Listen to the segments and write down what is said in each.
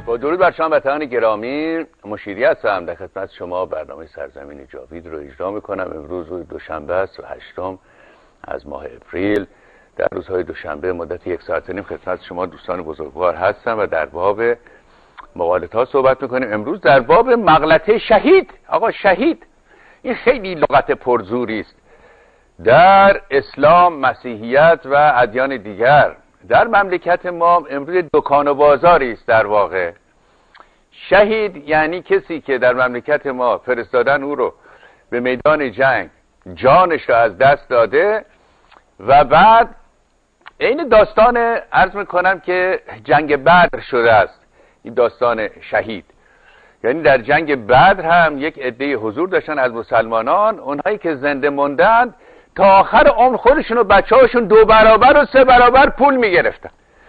با درود بر شما وطنان گرامی، مشیری هستم در خدمت شما. برنامه سرزمین جاوید رو اجرا میکنم. امروز روز دوشنبه است و 8 از ماه اپریل. در روزهای دوشنبه مدت 1 ساعت و نیم خدمت شما دوستان بزرگوار هستم و در باب مقالطه ها صحبت میکنیم. امروز در باب مغلطه شهید. آقا شهید این خیلی لغت پرزوری است در اسلام، مسیحیت و ادیان دیگر. در مملکت ما امروز دکان و بازاری است در واقع. شهید یعنی کسی که در مملکت ما فرستادن او رو به میدان جنگ، جانش رو از دست داده و بعد این داستان عرض میکنم که جنگ بدر شده است. این داستان شهید یعنی در جنگ بدر هم یک عده حضور داشتن از مسلمانان، اونهایی که زنده موندند تا آخر عمر خودشون و بچه‌هاشون 2 برابر و 3 برابر پول میگرفتن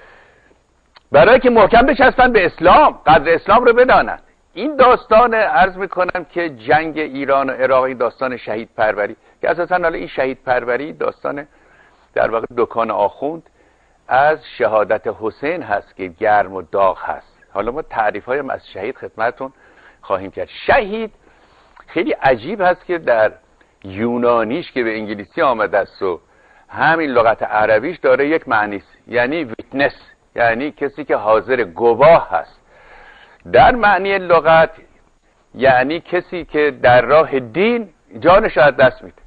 برای که محکم بچسبن به اسلام، قدر اسلام رو بدانند. این داستان عرض میکنم که جنگ ایران و عراق، این داستان شهید پروری که اساسا حالا این شهید پروری داستان در واقع دکان آخوند از شهادت حسین هست که گرم و داغ هست. حالا ما تعریف های از شهید خدمتتون خواهیم کرد. شهید خیلی عجیب هست که در یونانیش که به انگلیسی آمده است و همین لغت عربیش داره یک معنی است، یعنی ویتنس، یعنی کسی که حاضر، گواه هست. در معنی لغت یعنی کسی که در راه دین جانش از دست میده،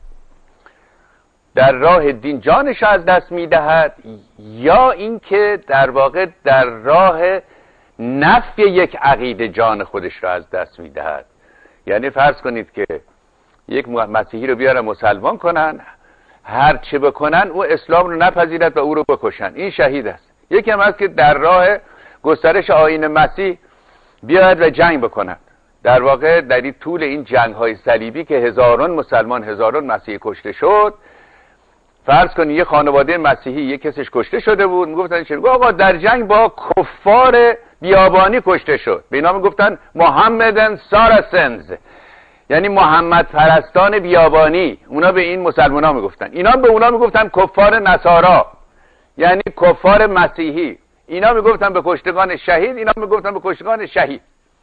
در راه دین جانش از دست میدهد، یا اینکه در واقع در راه نفی یک عقیده جان خودش را از دست میدهد. یعنی فرض کنید که یک مسیحی رو بیارن مسلمان کنن، هر چه بکنن او اسلام رو نپذیرد و او رو بکشن، این شهید است. یکی هم هست که در راه گسترش آیین مسیح بیاید و جنگ بکنند. در واقع در این طول این جنگ های صلیبی که هزاران مسلمان، هزاران مسیحی کشته شد، فرض کنید یه خانواده مسیحی یک کسش کشته شده بود، میگفتن چه؟ آقا در جنگ با کفار بیابانی کشته شد، به اینا میگفتن محمدن ساراسنز، یعنی محمد پرستان بیابانی. اونا به این مسلمان ها میگفتن، اینا به اونا میگفتن کفار نصارا، یعنی کفار مسیحی. اینا میگفتن به کشتگان شهید، اینا میگفتن به کشتگان شهید.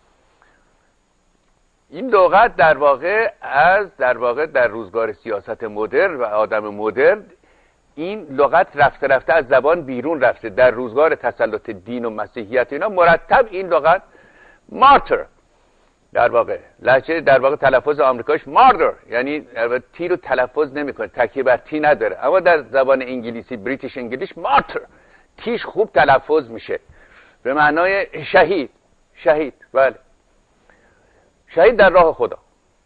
این لغت در واقع در روزگار سیاست مدرن و آدم مدرن این لغت رفته رفته از زبان بیرون رفته. در روزگار تسلط دین و مسیحیت اینا مرتب این لغت مارتر، در واقع لهجه در واقع تلفظ آمریکایش ماردر، یعنی تی رو تلفظ نمیکنه، تکیه بر تی نداره. اما در زبان انگلیسی، بریتیش انگلیش، مارتر تیش خوب تلفظ میشه به معنای شهید. شهید، بله، شهید در راه خدا.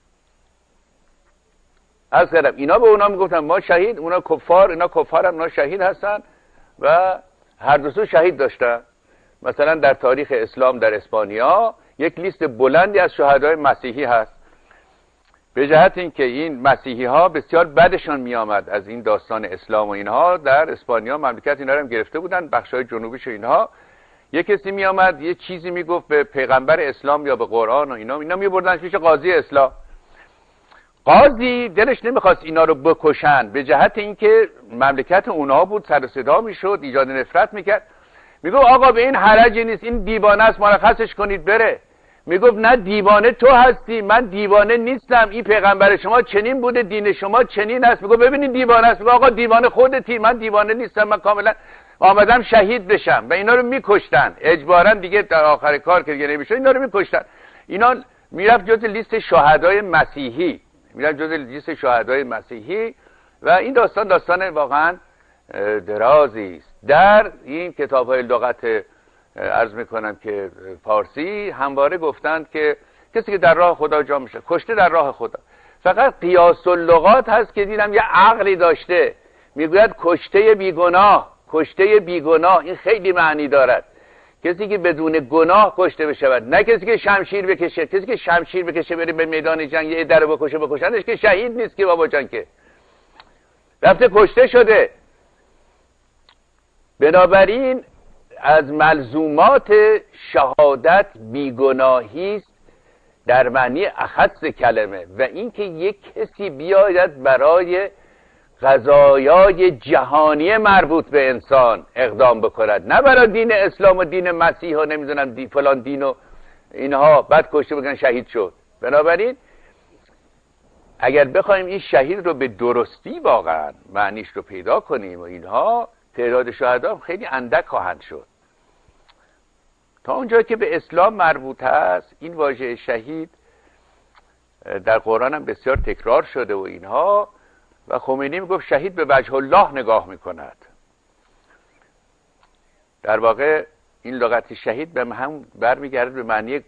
از کردم اینا به اونا میگفتن ما شهید، اونا کفار، اینا کفار هم اونا شهید هستن و هر دو سو شهید داشتن. مثلا در تاریخ اسلام در اسپانیا یک لیست بلندی از شهدای مسیحی هست، به جهت اینکه این مسیحی ها بسیار بدشان می آمد از این داستان اسلام و اینها. در اسپانیا مملکت اینا رو هم گرفته بودن، بخشای جنوبیش و اینها. یک کسی می آمد یه چیزی می گفت به پیغمبر اسلام یا به قرآن و اینا می بردنش پیش قاضی اسلام. قاضی دلش نمیخواست اینا رو بکشن، به جهت اینکه مملکت اونها بود، سر و صدا میشد، ایجاد نفرت میکرد. میگفت آقا به این حرجی نیست، این دیوانه است، مرخصش کنید بره. میگفت نه، دیوانه تو هستی، من دیوانه نیستم، این پیغمبر شما چنین بوده، دین شما چنین است. میگفت ببینید دیوانه است. میگفت آقا دیوانه خودتی، من دیوانه نیستم، من کاملا آمدم شهید بشم. و اینا رو میکشتن اجباراً دیگه، در آخر کار که دیگه نمیشد اینا رو میکشتن. اینا میرفت جز لیست شهدای مسیحی، و این داستان واقعا درازی است. در این کتاب‌های لغت عرض میکنم که فارسی همواره گفتند که کسی که در راه خدا جا میشه، کشته در راه خدا. فقط قیاس اللغات هست که دیدم یه عقلی داشته، میگوید کشته بیگناه. کشته بیگناه این خیلی معنی دارد، کسی که بدون گناه کشته بشود، نه کسی که شمشیر بکشه. کسی که شمشیر بکشه بره به میدان جنگ یه در بکشنش که شهید نیست که بابا جان، که رفته کشته شده. بنابراین از ملزومات شهادت بیگناهی است در معنی اخص کلمه، و اینکه یک کسی بیاید برای قضایای جهانی مربوط به انسان اقدام بکند، نه برای دین اسلام و دین مسیح و نمیدونم فلان دین و اینها بعد کشته بگن شهید شد. بنابراین اگر بخوایم این شهید رو به درستی واقعا معنیش رو پیدا کنیم و اینها، تعداد شهدا خیلی اندک خواهند شد. تا اونجا که به اسلام مربوط هست این واژه شهید در قرآن هم بسیار تکرار شده و اینها، و خمینی میگفت شهید به وجه الله نگاه میکند. در واقع این لغت شهید به هم برمیگرده به معنی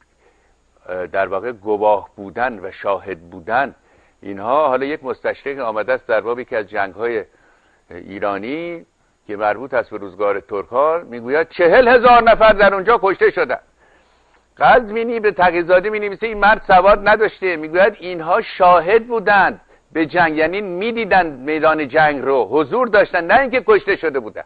در واقع گواه بودن و شاهد بودن اینها. حالا یک مستشرق آمده است در باب یکی از جنگ‌های ایرانی که مربوط است به روزگار ترکان، میگوید 40,000 نفر در اونجا کشته شدند. قزوینی به تقی‌زاده می‌نویسه این مرد سواد نداشته، میگوید اینها شاهد بودند به جنگ، یعنی میدیدند میدان جنگ رو، حضور داشتن، نه اینکه کشته شده بودن.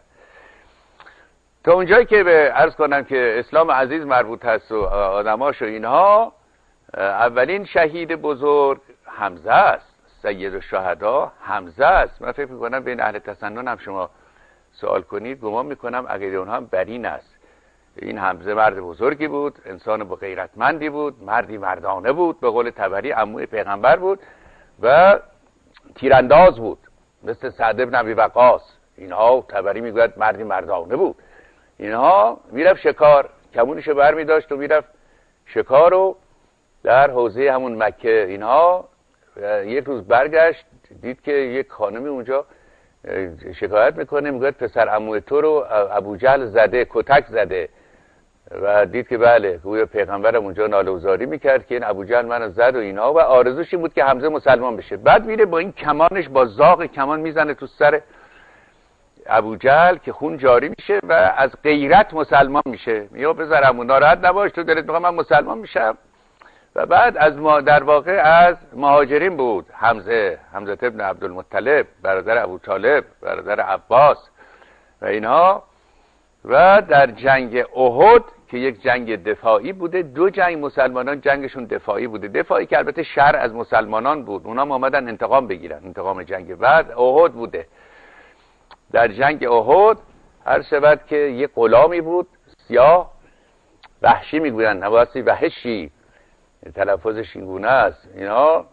تا اونجایی که به عرض کنم که اسلام عزیز مربوط هست و آدماش و اینها، اولین شهید بزرگ حمزه است، سید الشهدا حمزه است. من فکر میکنم بین اهل تسنن هم شما سوال کنید، گمان میکنم عقیده اونها هم بر این است. این حمزه مرد بزرگی بود، انسان با غیرتمندی بود، مردی مردانه بود، به قول طبری عموی پیغمبر بود و تیرانداز بود مثل سعد بن ابی وقاص. اینها طبری میگوید مردی مردانه بود. اینها میرفت شکار، کمونشو برمی داشت و میرفت شکار رو در حوزه همون مکه. اینها یک روز برگشت دید که یک خانمی اونجا شکایت میکنه، میگوید پسر عموی تو رو ابوجهل زده، کتک زده. و دید که بله، گویا پیغمبرم اونجا ناله و زاری میکرد که این ابوجهل منو زد و اینا، و آرزوش این بود که حمزه مسلمان بشه. بعد میره با این کمانش، با زاغ کمان میزنه تو سر ابوجهل که خون جاری میشه و از غیرت مسلمان میشه. میگه بذارم ناراحت نباش، تو دلت میخواد من مسلمان میشم. و بعد از ما در واقع از مهاجرین بود حمزه ابن عبدالمطلب، برادر ابوطالب، برادر عباس و اینها. و در جنگ احد که یک جنگ دفاعی بوده، دو جنگ مسلمانان جنگشون دفاعی بوده، دفاعی که البته شر از مسلمانان بود، اونا اومدن انتقام بگیرن، انتقام جنگ بعد احد بوده. در جنگ احد هر شود که یک غلامی بود سیاه، وحشی میگوین، نواسی وحشی، تلفظش این گونه است. اینا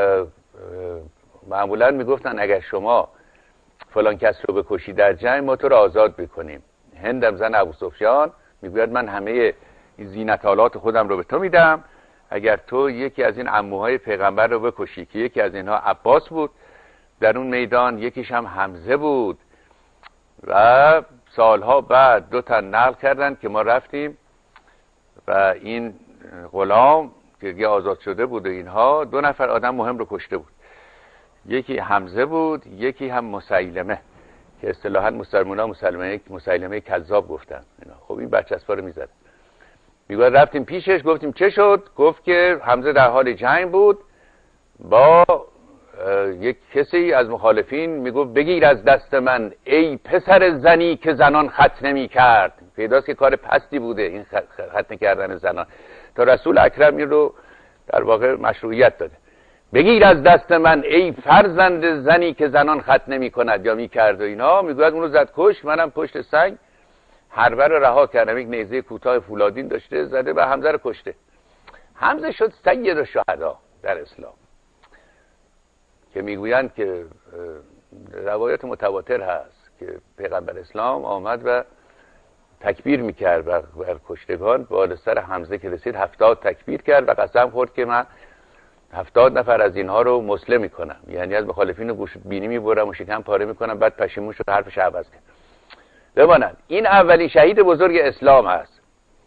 معمولا میگفتن اگر شما فلان کس رو بکشی در جنگ ما تو رو آزاد بکنیم. هندم زن ابو سفیان میگوید من همه زینتالات خودم رو به تو میدم اگر تو یکی از این عموهای پیغمبر رو بکشی، که یکی از اینها عباس بود در اون میدان، یکیش هم حمزه بود. و سالها بعد دو تا نقل کردن که ما رفتیم و این غلام که آزاد شده بود و اینها، دو نفر آدم مهم رو کشته بود. یکی حمزه بود، یکی هم مسیلمه که اصطلاحاً مسلمان‌ها مسیلمه کذاب گفتن. خب این برچسبا رو میزد. میگه رفتیم پیشش، گفتیم چه شد؟ گفت که حمزه در حال جنگ بود با یک کسی از مخالفین، میگفت بگیر از دست من ای پسر زنی که زنان ختنه میکرد. پیداست که کار پستی بوده این ختنه کردن زنان. تا رسول اکرم این رو در واقع مشروعیت داده. بگیر از دست من ای فرزند زنی که زنان ختنه میکند یا میکرد و اینا. میگوید اونو زد کش، منم پشت سنگ حربه رو رها کردم. یک نیزه کوتاه فولادین داشته، زده و حمزه رو کشته. حمزه شد سید الشهدا در اسلام، که میگویند که روایت متواتر هست که پیغمبر اسلام آمد و تکبیر میکرد بر کشتگان. بالا سر حمزه که رسید 70 تکبیر کرد و قسم خورد که من 70 نفر از اینها رو مسلم میکنم، یعنی از مخالفین رو گوش بینی میبرم و شکم پاره میکنم. بعد پشیمون شد حرفش عوض کرد. بماند این اولین شهید بزرگ اسلام هست،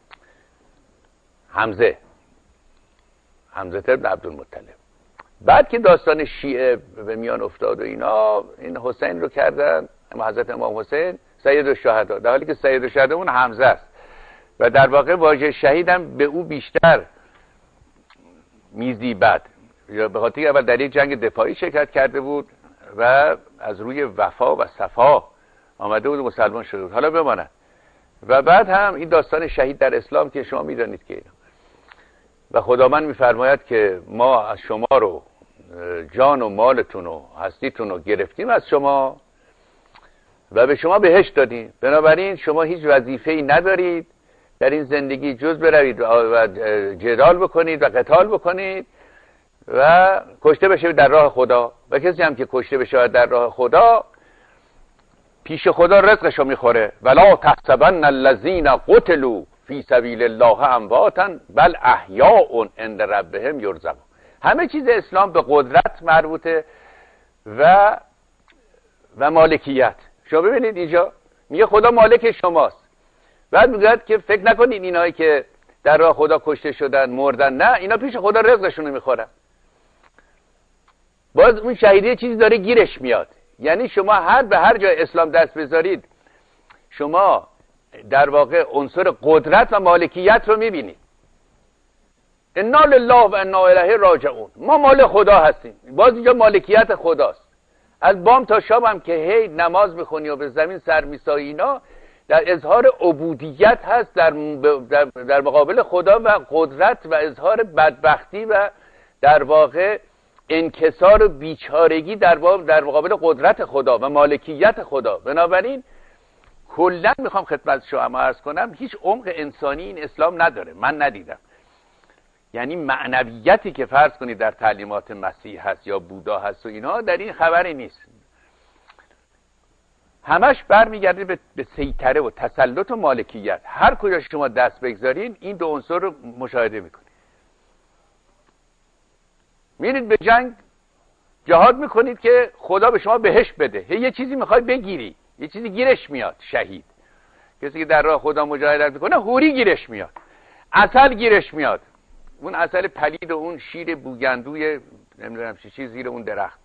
حمزه ابن عبدالمطلب. بعد که داستان شیعه به میان افتاد و اینا، این حسین رو کردن، حضرت امام حسین سید الشهدا، در حالی که سید الشهدا اون حمزه است. و در واقع واژه شهیدم به او بیشتر میزیبد، یا به خاطر اول در یک جنگ دفاعی شرکت کرده بود و از روی وفا و صفا آمده بود و مسلمان شده بود. حالا بماند. و بعد هم این داستان شهید در اسلام که شما میدانید که و خداوند میفرماید که ما از شما رو جان و مالتون و هستیتون رو گرفتیم از شما و به شما بهشت دادیم. بنابراین شما هیچ وظیفه‌ای ندارید در این زندگی جز بروید و جدال بکنید و قتال بکنید و کشته بشید در راه خدا. و کسی هم که کشته بشه در راه خدا پیش خدا رزقشو میخوره. ولا تحسبن الذین قتلوا فی سبیل الله امواتا بل احیاء عند ربهم یرزقون. همه چیز اسلام به قدرت مربوطه و مالکیت. شما ببینید اینجا میگه خدا مالک شماست. بعد میگه که فکر نکنید اینایی که در راه خدا کشته شدن مردن، نه، اینا پیش خدا رزقشون میخورن. باز اون شهیدی چیزی داره گیرش میاد. یعنی شما به هر جای اسلام دست بذارید شما در واقع عنصر قدرت و مالکیت رو میبینید. انا لله و انا الیه راجعون. ما مال خدا هستیم. باز اینجا مالکیت خداست. از بام تا شام هم که هی نماز میخونی و به زمین سر میسایی، اینا در اظهار عبودیت هست در مقابل خدا و قدرت و اظهار بدبختی و در واقع انکسار و بیچارگی در مقابل قدرت خدا و مالکیت خدا. بنابراین کلا میخوام خدمت شما عرض کنم هیچ عمق انسانی این اسلام نداره، من ندیدم. یعنی معنویتی که فرض کنید در تعلیمات مسیح هست یا بودا هست و اینا در این خبری نیست. همش برمیگرده به سیطره و تسلط و مالکیت. هر کجا شما دست بگذارین این دو عنصر رو مشاهده میکنید. میرید به جنگ جهاد میکنید که خدا به شما بهشت بده، یه چیزی میخوای بگیری، یه چیزی گیرش میاد. شهید کسی که در راه خدا مجاهدت میکنه حوری گیرش میاد، عسل گیرش میاد، اون عسل پلید و اون شیر بوگندوی نمیدونم چی زیر اون درخت.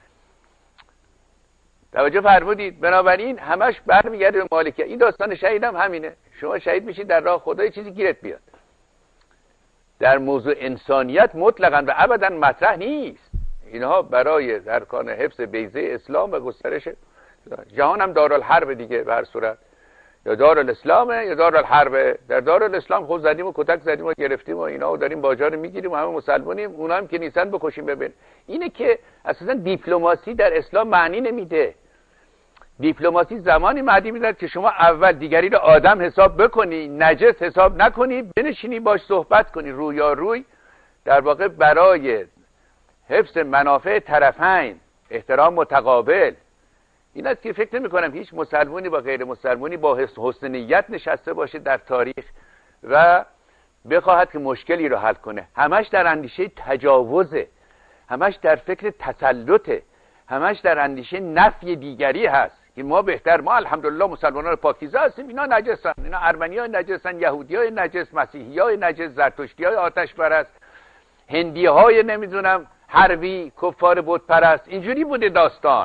توجه فرمودید؟ بنابراین همش برمیگرده به مالکیت. این داستان شهید هم همینه. شما شهید میشید در راه خدا، یه چیزی گیرت بیاد. در موضوع انسانیت مطلقاً و ابداً مطرح نیست. اینها برای در کار حفظ بیضه اسلام و گسترش جهان هم دارالحرب دیگه به هر صورت، یا دارالاسلامه یا دارالحرب. در دارالاسلام خود زدیم و کتک زدیم و گرفتیم و اینا و داریم باجار میگیریم و همه مسلمانیم، اونا هم که نیستن بکشیم. ببین اینه که اساسا دیپلماسی در اسلام معنی نمیده. دیپلماسی زمانی معنی میده که شما اول دیگری رو آدم حساب بکنی، نجس حساب نکنی، بنشینی باش صحبت کنی روی در واقع برای حفظ منافع طرفین، احترام متقابل. این است که فکر نمی کنم هیچ مسلمانی با غیر مسلمانی با حسن نیت نشسته باشه در تاریخ و بخواهد که مشکلی رو حل کنه. همش در اندیشه تجاوزه، همش در فکر تسلطه، همش در اندیشه نفی دیگری هست که ما الحمدلله مسلمانان پاکیزه هستیم، اینا نجسن، اینا ارمنی‌ها نجسن، یهودی‌ها نجس، مسیحی‌ها نجس، زرتشتی‌ها آتش پرست، هندی‌های نمیدونم حربی، کفار بت پرست. اینجوری بوده داستان.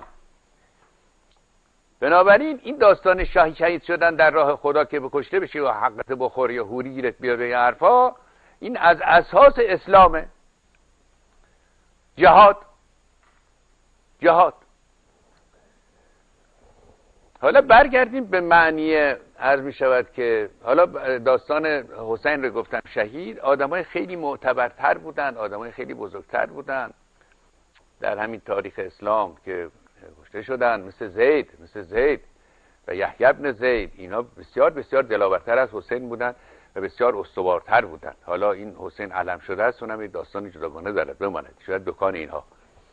بنابراین این داستان شهید شدن در راه خدا که بکشته بشی و حقت بخوری یا حوری گیرت بیاد به این حرفا، این از اساس اسلامه. جهاد. حالا برگردیم به معنی عرض می شود که حالا داستان حسین رو گفتم شهید. آدمای خیلی معتبرتر بودن، آدمای خیلی بزرگتر بودن در همین تاریخ اسلام که کشته شدن، مثل زید و یحیی بن زید. اینا بسیار بسیار دلاورتر از حسین بودن و بسیار استوارتر بودن. حالا این حسین علم شده است، اونم یه داستانی جداگانه دارد، بماند شاید دکان اینها.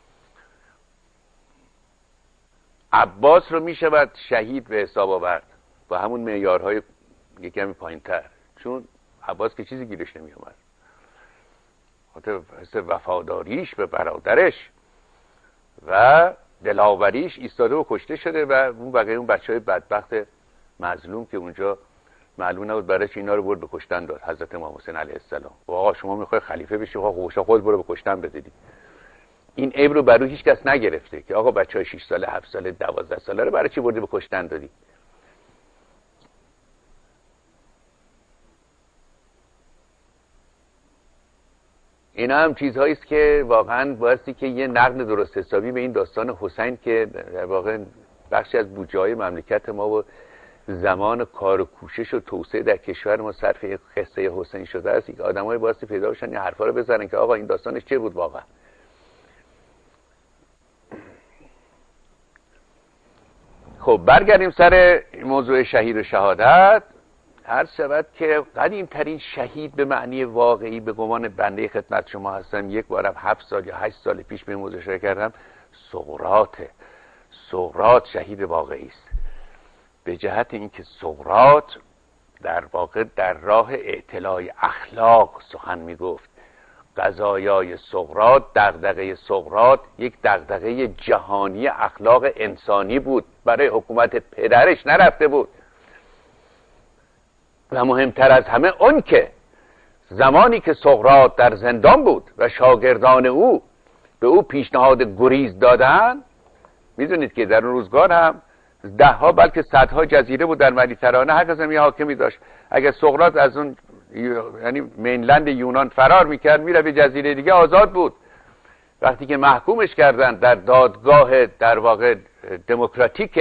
عباس رو می شود شهید به حساب آورد با همون معیارهای یک کمی پایین‌تر، چون عباس که چیزی گیرش نمی اومد، خاطر وفاداریش به برادرش و دلاوریش ایستاده و کشته شده و اون بقیه اون بچهای بدبخت مظلوم که اونجا معلوم نبود برای چی اینا رو برد به کشتن داد. حضرت امام حسین علیه السلام و آقا شما میخوای خلیفه بشی، خود برو به کشتن بدیدی. این عیب رو برای هیچ کس نگرفته که آقا بچهای 6 ساله 7 ساله 12 ساله رو برای چی بردی به کشتن دادی. اینا هم چیزهایی است که واقعا بایستی که یه نقد درست حسابی به این داستان حسین که در واقع بخشی از بودجه‌های مملکت ما و زمان کار و کوشش و توسعه در کشور ما صرف قصه حسین شده است، که آدمای بایستی پیدا بشن این حرفا رو بزنن که آقا این داستانش چه بود واقعا. خب برگردیم سر موضوع شهید و شهادت. عرض شود که قدیم ترین شهید به معنی واقعی به گمان بنده خدمت شما هستم، یک بارم 7 سال یا 8 سال پیش به موضوع اشاره کردم، سقراط شهید واقعی است، به جهت اینکه سقراط در واقع در راه اعتلاع اخلاق سخن میگفت. قضایای سقراط، دغدغه سقراط یک دغدغه جهانی اخلاق انسانی بود، برای حکومت پدرش نرفته بود. و مهمتر از همه اون که زمانی که سقراط در زندان بود و شاگردان او به او پیشنهاد گریز دادن، میدونید که در اون روزگار هم 10 ها بلکه 100 ها جزیره بود در مدیترانه، هر کسی یه حاکمی داشت. اگر سقراط از اون یعنی مینلند یونان فرار میکرد میره به جزیره دیگه، آزاد بود. وقتی که محکومش کردن در دادگاه در واقع دموکراتیک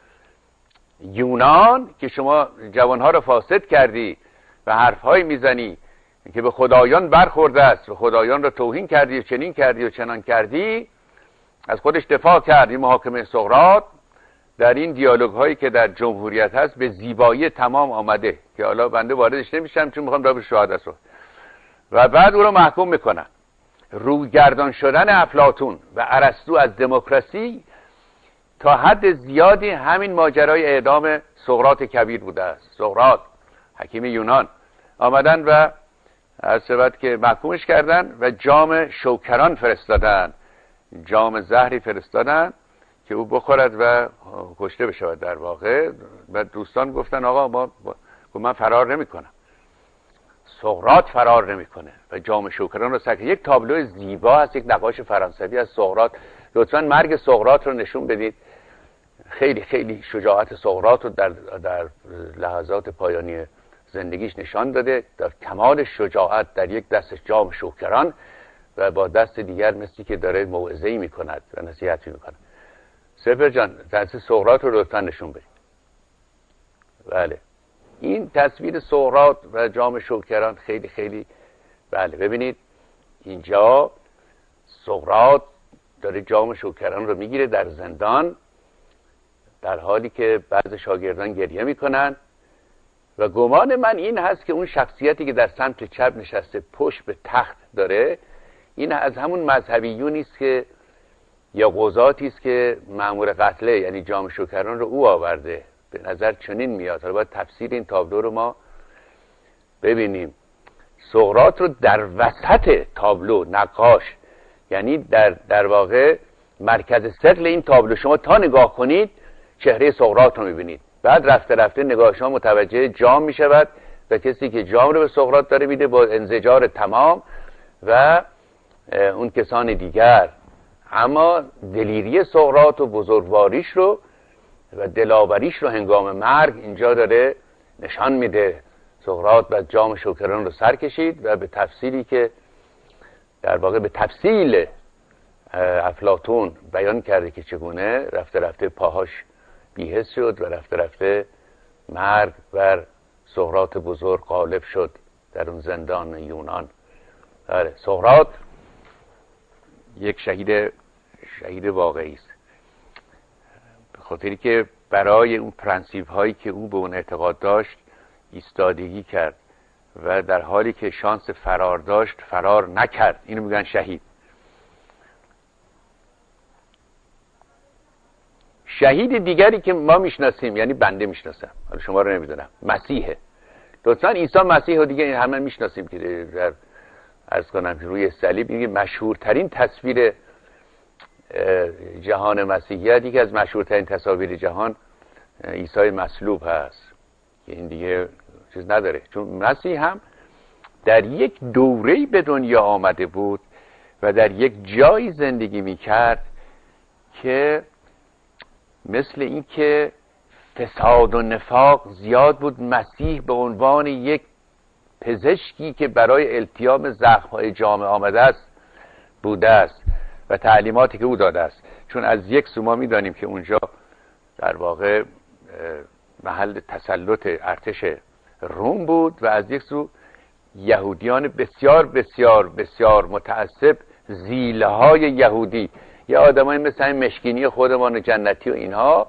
یونان که شما جوانها رو فاسد کردی و حرفهایی میزنی که به خدایان برخورده است و خدایان رو توهین کردی و چنین کردی و چنان کردی، از خودش دفاع کرد. این محاکمه سقراط در این دیالوگ هایی که در جمهوریت هست به زیبایی تمام آمده که حالا بنده واردش نمیشم چون میخوام رابط شهادت رو. و بعد او رو محکوم میکنن. رویگردان شدن افلاطون و ارسطو از دموکراسی تا حد زیادی همین ماجرای اعدام سقراط کبیر بوده است. سقراط حکیم یونان آمدن و از سبب که محکومش کردن و جام شوکران فرستادن، جام زهری فرستادن که او بخورد و کشته بشود در واقع. و دوستان گفتن آقا من فرار نمی کنم. سقراط فرار نمیکنه و جام شوکران رو سکه. یک تابلو زیبا هست، یک نقاش فرانسوی از سقراط. لطفاً مرگ سقراط رو نشون بدید. خیلی خیلی شجاعت سقراط رو در لحظات پایانی زندگیش نشان داده، در کمال شجاعت در یک دست جام شوکران و با دست دیگر مثلی که داره موعظه‌ای میکند و نصیحتی میکند. سپر جان دست سقراط رو لطفاً نشون بدید. بله این تصویر سقراط و جام شوکران خیلی خیلی بله ببینید اینجا سقراط داره جام شوکران رو میگیره در زندان، در حالی که بعض شاگردان گریه میکنن و گمان من این هست که اون شخصیتی که در سمت چپ نشسته پشت به تخت داره، این از همون مذهبیونی است که یا قضاتی است که مأمور قتله، یعنی جام شوکران رو او آورده. به نظر چنین میاد. حالا باید تفسیر این تابلو رو ما ببینیم. سقراط رو در وسط تابلو نقاش، یعنی در واقع مرکز ثقل این تابلو شما تا نگاه کنید چهره سقراط رو میبینید. بعد رفته رفته نگاه شما متوجه جام میشود و کسی که جام رو به سقراط داره میده با انزجار تمام و اون کسان دیگر. اما دلیری سقراط و بزرگواریش رو و دلاوریش رو هنگام مرگ اینجا داره نشان میده. سقراط بعد جام شوکران رو سر کشید و به تفصیلی که در واقع به تفصیل افلاطون بیان کرده که چگونه رفته رفته پاهاش بی‌حس شد و رفته رفته مرگ بر سقراط بزرگ غالب شد در اون زندان یونان. سقراط یک شهید واقعی است، به خاطری که برای اون پرنسیپ هایی که او به اون اعتقاد داشت ایستادگی کرد و در حالی که شانس فرار داشت فرار نکرد. اینو میگن شهید. شهید دیگری که ما میشناسیم، یعنی بنده میشناسم، حالا شما رو نمیدونم، مسیحه. لطفاً عیسی مسیح و دیگه همه میشناسیم که در عرض کنم که روی صلیب این مشهورترین تصویر جهان مسیحیت، یکی از مشهورترین تصاویر جهان عیسی مصلوب هست که این دیگه چیز نداره، چون مسیح هم در یک دوره‌ای به دنیا آمده بود و در یک جایی زندگی میکرد که مثل این که فساد و نفاق زیاد بود. مسیح به عنوان یک پزشکی که برای التیام زخم‌های جامعه آمده است بوده است و تعلیماتی که او داده است. چون از یک سو ما می‌دانیم که اونجا در واقع محل تسلط ارتش روم بود و از یک سو یهودیان بسیار بسیار بسیار متعصب، زیله‌های یهودی، یا آدمای مثل این مشکینی خودمان جنتی و اینها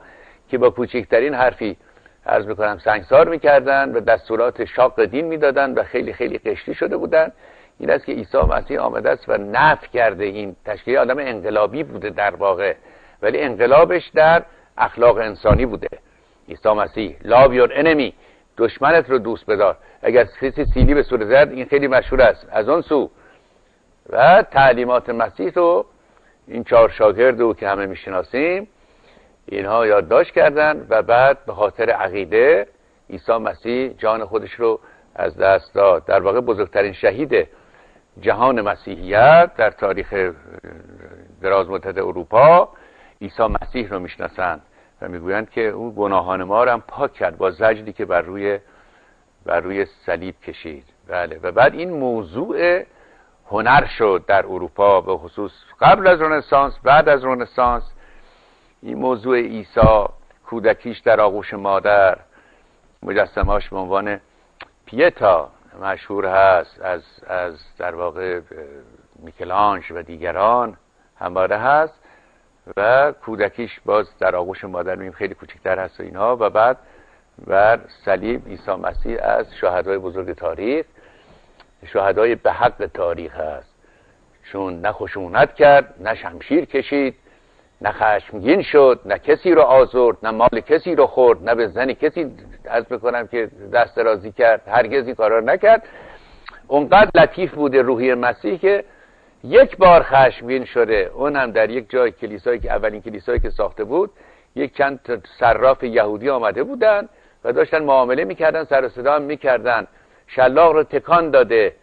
که با کوچکترین حرفی عرض میکنم سنگسار میکردن و دستورات شاق دین میدادن و خیلی خیلی قشری شده بودن. این است که عیسی مسیح آمده است و نفی کرده این تشکیل. آدم انقلابی بوده در واقع، ولی انقلابش در اخلاق انسانی بوده. عیسی مسیح love your enemy، دشمنت رو دوست بدار. اگر کسی سیلی به صورت زد، این خیلی مشهور است، از اون سو. و تعلیمات مسیح رو این 4 شاگرد رو که همه میشناسیم اینها یادداشت کردن و بعد به خاطر عقیده عیسی مسیح جان خودش رو از دست داد. در واقع بزرگترین شهید جهان مسیحیت در تاریخ دراز مدت اروپا عیسی مسیح رو میشناسند و میگویند که او گناهان ما رو هم پاک کرد با زجری که بر روی صلیب کشید. بله. و بعد این موضوع هنر شد در اروپا، به خصوص قبل از رنسانس، بعد از رنسانس. این موضوع عیسی، کودکیش در آغوش مادر، مجسمه‌اش به عنوان پیتا مشهور هست، از در واقع میکلانژ و دیگران همواره هست و کودکیش باز در آغوش مادر میبینیم خیلی کوچکتر هست و اینها. و بعد بر صلیب عیسی مسیح از شهدای بزرگ تاریخ، شهدای به حق تاریخ هست، چون نه خشونت کرد، نه شمشیر کشید، نه خشمگین شد، نه کسی رو آزرد، نه مال کسی رو خورد، نه به زن کسی عرض بکنم که دست درازی کرد، هرگز این کارا رو نکرد. اونقدر لطیف بوده روحی مسیح که یک بار خشمگین شده، اون هم در یک جای کلیسایی که اولین کلیسایی که ساخته بود، یک چند صراف یهودی آمده بودن و داشتن معامله میکردن، سر و صدا هم میکردن، شلاق رو تکان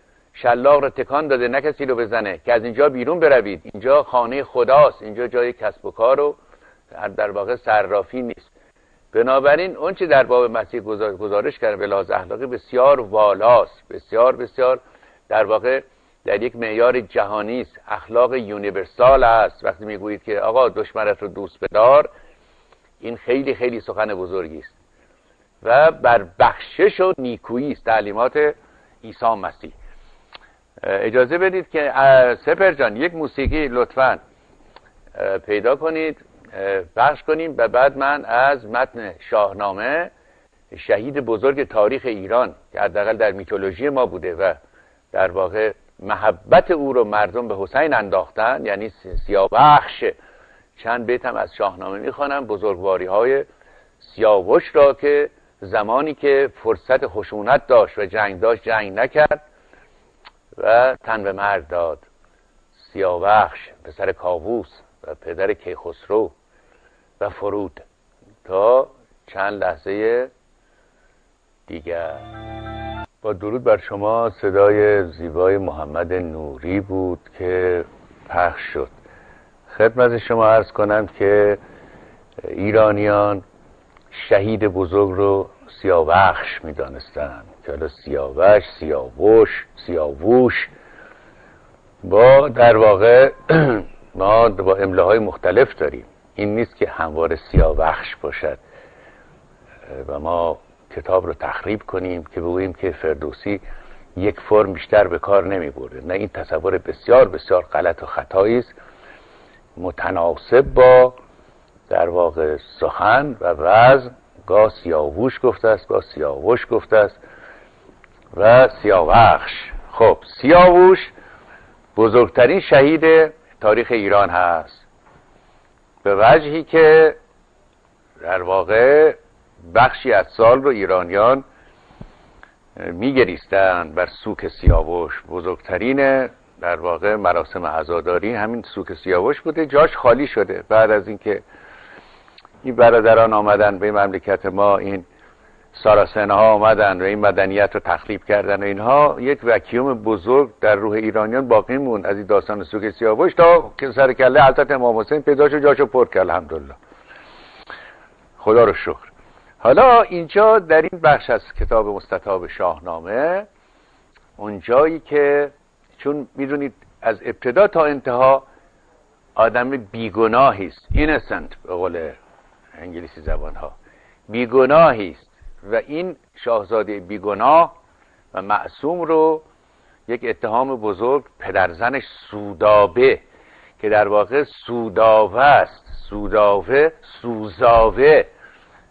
داده نه کسی رو بزنه که از اینجا بیرون بروید، اینجا خانه خداست، اینجا جای کسب و کار و در واقع صرافی نیست. بنابراین اون چه در باب مسیح گزارش کرده به لحاظ اخلاقی بسیار والاست، بسیار بسیار در واقع در یک معیار جهانی است، اخلاق یونیورسال است. وقتی میگویید که آقا دشمنت رو دوست بدار، این خیلی خیلی سخن بزرگی است و بر بخشش و نیکویی است تعلیمات عیسی مسیح. اجازه بدید که سپر جان یک موسیقی لطفاً پیدا کنید، پخش کنیم و بعد من از متن شاهنامه، شهید بزرگ تاریخ ایران که حداقل در میتولوژی ما بوده و در واقع محبت او رو مردم به حسین انداختن، یعنی سیاوخش، چند بیتم از شاهنامه میخوانم، بزرگواری های سیاوش را که زمانی که فرصت خشونت داشت و جنگ داشت جنگ نکرد و تن به مرگ داد. سیاوخش پسر کاووس و پدر کیخسرو و فرود. تا چند لحظه دیگر با درود بر شما. صدای زیبای محمد نوری بود که پخش شد. خدمت شما عرض کنم که ایرانیان شهید بزرگ رو سیاوخش می دانستن که حالا سیاوش، سیاووش با در واقع ما با املاهای مختلف داریم. این نیست که همواره سیاوخش باشد و ما کتاب رو تخریب کنیم که بگوییم که فردوسی یک فرم بیشتر به کار نمی برده. نه، این تصور بسیار بسیار غلط و خطایی است، متناسب با در واقع سخن و وزن. گاه سیاووش گفته است، گاه سیاوش گفته است و سیاوخش. خب سیاووش بزرگترین شهید تاریخ ایران هست، به وجهی که در واقع بخشی از سال رو ایرانیان میگریستن بر سوک سیاوش. بزرگترین در واقع مراسم عزاداری همین سوک سیاوش بوده. جاش خالی شده بعد از اینکه این برادران آمدن به مملکت ما، این ساراسنه ها آمدن و این مدنیت رو تخریب کردن و اینها، یک وکیوم بزرگ در روح ایرانیان باقی موند از این داستان سوک سیاوش تا که سر کله حضرت امام حسین پیدا شد، جاشو پر کرد. الحمدلله، خدا رو شکر. حالا اینجا در این بخش از کتاب مستطاب شاهنامه، اون جایی که چون میدونید از ابتدا تا انتها آدم بیگناهی است، innocent به قول انگلیسی زبان ها، بیگناهی است و این شاهزاده بیگناه و معصوم رو یک اتهام بزرگ پدرزنش سودابه که در واقع سوداوه است، سوداوه، سوزاوه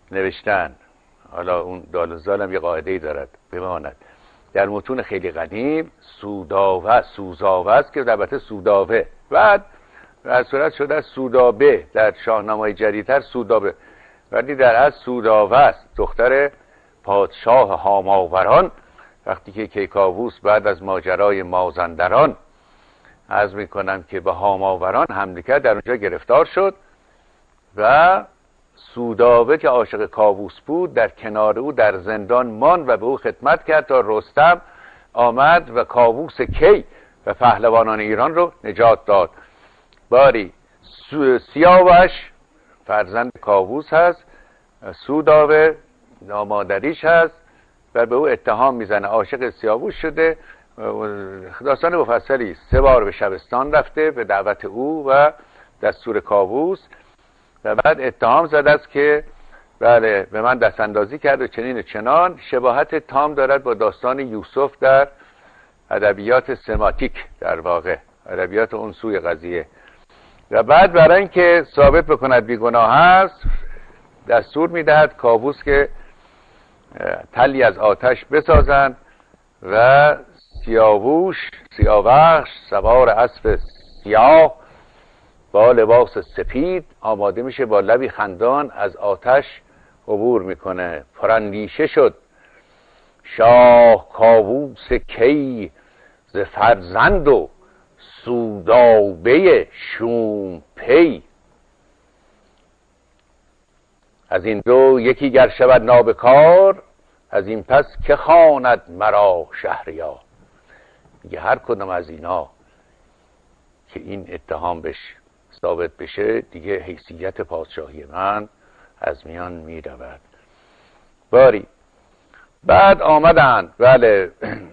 نوشتن، حالا اون دال و زال هم یه قاعده‌ای دارد بماند، در متون خیلی قدیم سوزاوه است که البته سوداوه، بعد در صورت شده از سودابه، در شاهنامه‌های جدیدتر سودابه، ولی در اصل سوداوه است، دختر پادشاه هاماوران. وقتی که کیکاووس بعد از ماجرای مازندران عرض میکنم که به هاماوران حمله کرد، در اونجا گرفتار شد و سودابه که عاشق کاووس بود در کنار او در زندان ماند و به او خدمت کرد تا رستم آمد و کاووس کی و پهلوانان ایران رو نجات داد. باری سیاوش فرزند کاووس هست، سودابه نامادریش هست و به او اتهام میزنه عاشق سیاوش شده. داستان مفصلی، 3 بار به شبستان رفته به دعوت او و دستور کاووس و بعد اتهام زده است که بله به من دست اندازی کرد و چنین و چنان. شباهت تام دارد با داستان یوسف در ادبیات سماتیک، در واقع ادبیات اون سوی قضیه. و بعد برای اینکه ثابت بکند بیگناه است دستور میدهد کاووس که تلی از آتش بسازند و سیاوش سوار اسب سیاه با لباس سپید آماده میشه، با لبی خندان از آتش عبور میکنه. پراندیشه شد شاه کاووس کی ز فرزند و سودابه شوم پی. از این دو یکی گر شود نابکار، از این پس که خواند مرا شهریار. میگه هر کدام از اینا که این اتهام بهش ثابت بشه دیگه حیثیت پادشاهی من از میان میرود. باری بعد آمدند بله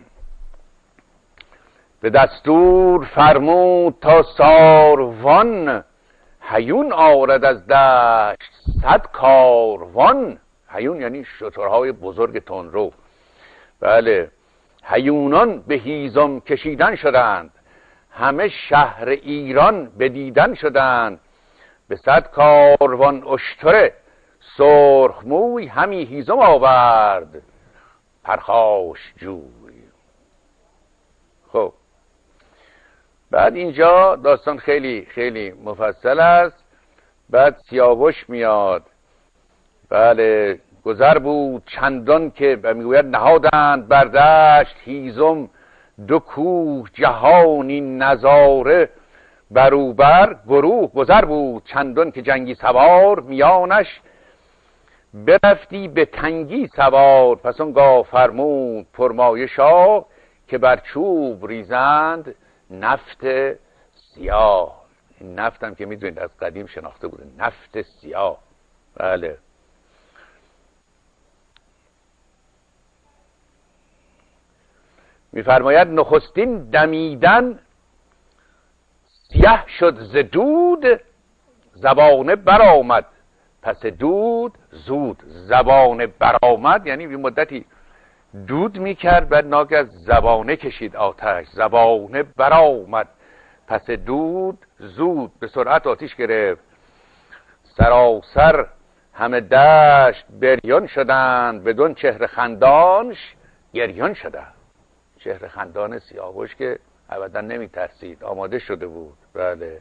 به دستور فرمود تا ساروان، هیون آرد از دشت 100 کاروان. هیون یعنی شترهای بزرگ تندرو. بله هیونان به هیزم کشیدن شدند، همه شهر ایران بدیدن شدند. به 100 کاروان اشتر سرخ موی، همی هیزم آورد پرخاش جوی. خب بعد اینجا داستان خیلی خیلی مفصل است. بعد سیاوش میاد، بله گذر بود چندان که میگوید نهادند بر دشت هیزم 2 کوه، جهانی نظاره بروبر گروه. گذر بود چندان که جنگی سوار، میانش برفتی به تنگی سوار. پس آنگاه فرمود پرمایه شاه، که بر چوب ریزند نفت سیاه. این نفت هم که میدونید از قدیم شناخته بوده، نفت سیاه. بله میفرماید نخستین دمیدن سیاه شد ز دود، زبانه برآمد پس دود زود. زبانه برآمد یعنی یه مدتی دود میکرد بعد ناگهان زبانه کشید آتش. زبانه برآمد پس دود زود، به سرعت آتش گرفت. سراسر همه دشت بریان شدند، بدون چهره خندانش گریان شدند. چهره خندان سیاوش که ابدا نمی ترسید، آماده شده بود. بله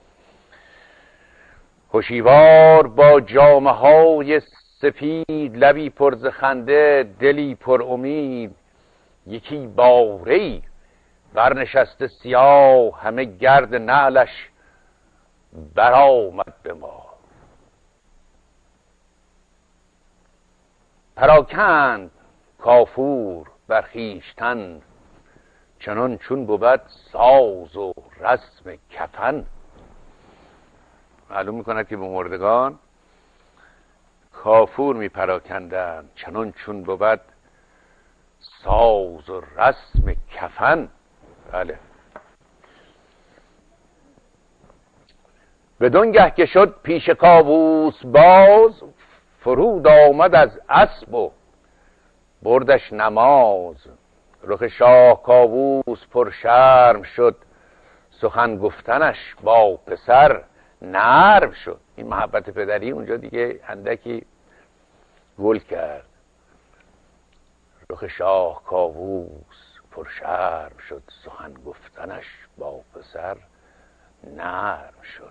هوشیوار با جامه های سپید، لبی پر ز خنده دلی پر امید. یکی باره‌ای برنشسته سیاه، همه گرد نعلش برآمد به ما. پراکند کافور بر خویشتن، چنان چون بود ساز و رسم کفن. معلوم میکند که به مردگان کافور میپراکندند، چنان چون بود ساز و رسم کفن. بله بدانگه که شد پیش کاووس باز، فرود آمد از اسب و بردش نماز. رخ شاه کاووس پر شرم شد، سخن گفتنش با پسر نرم شد. این محبت پدری اونجا دیگه اندکی گل کرد. رخ شاه کاووس پر شرم شد، سخن گفتنش با پسر نرم شد.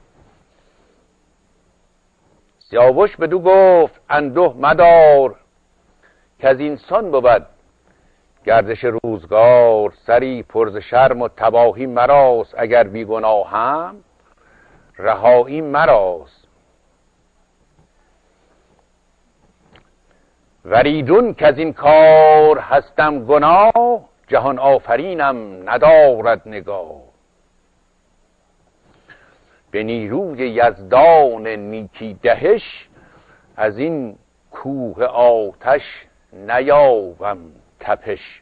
سیاوش بدو گفت انده مدار، که از اینسان بود گردش روزگار. سری پر ز شرم و تباهی مراست، اگر بی گناهم رهایی مراست. وریدون که از این کار هستم گناه، جهان آفرینم ندارد نگاه. به نیروی یزدان نیکی دهش، از این کوه آتش نیابم تپش.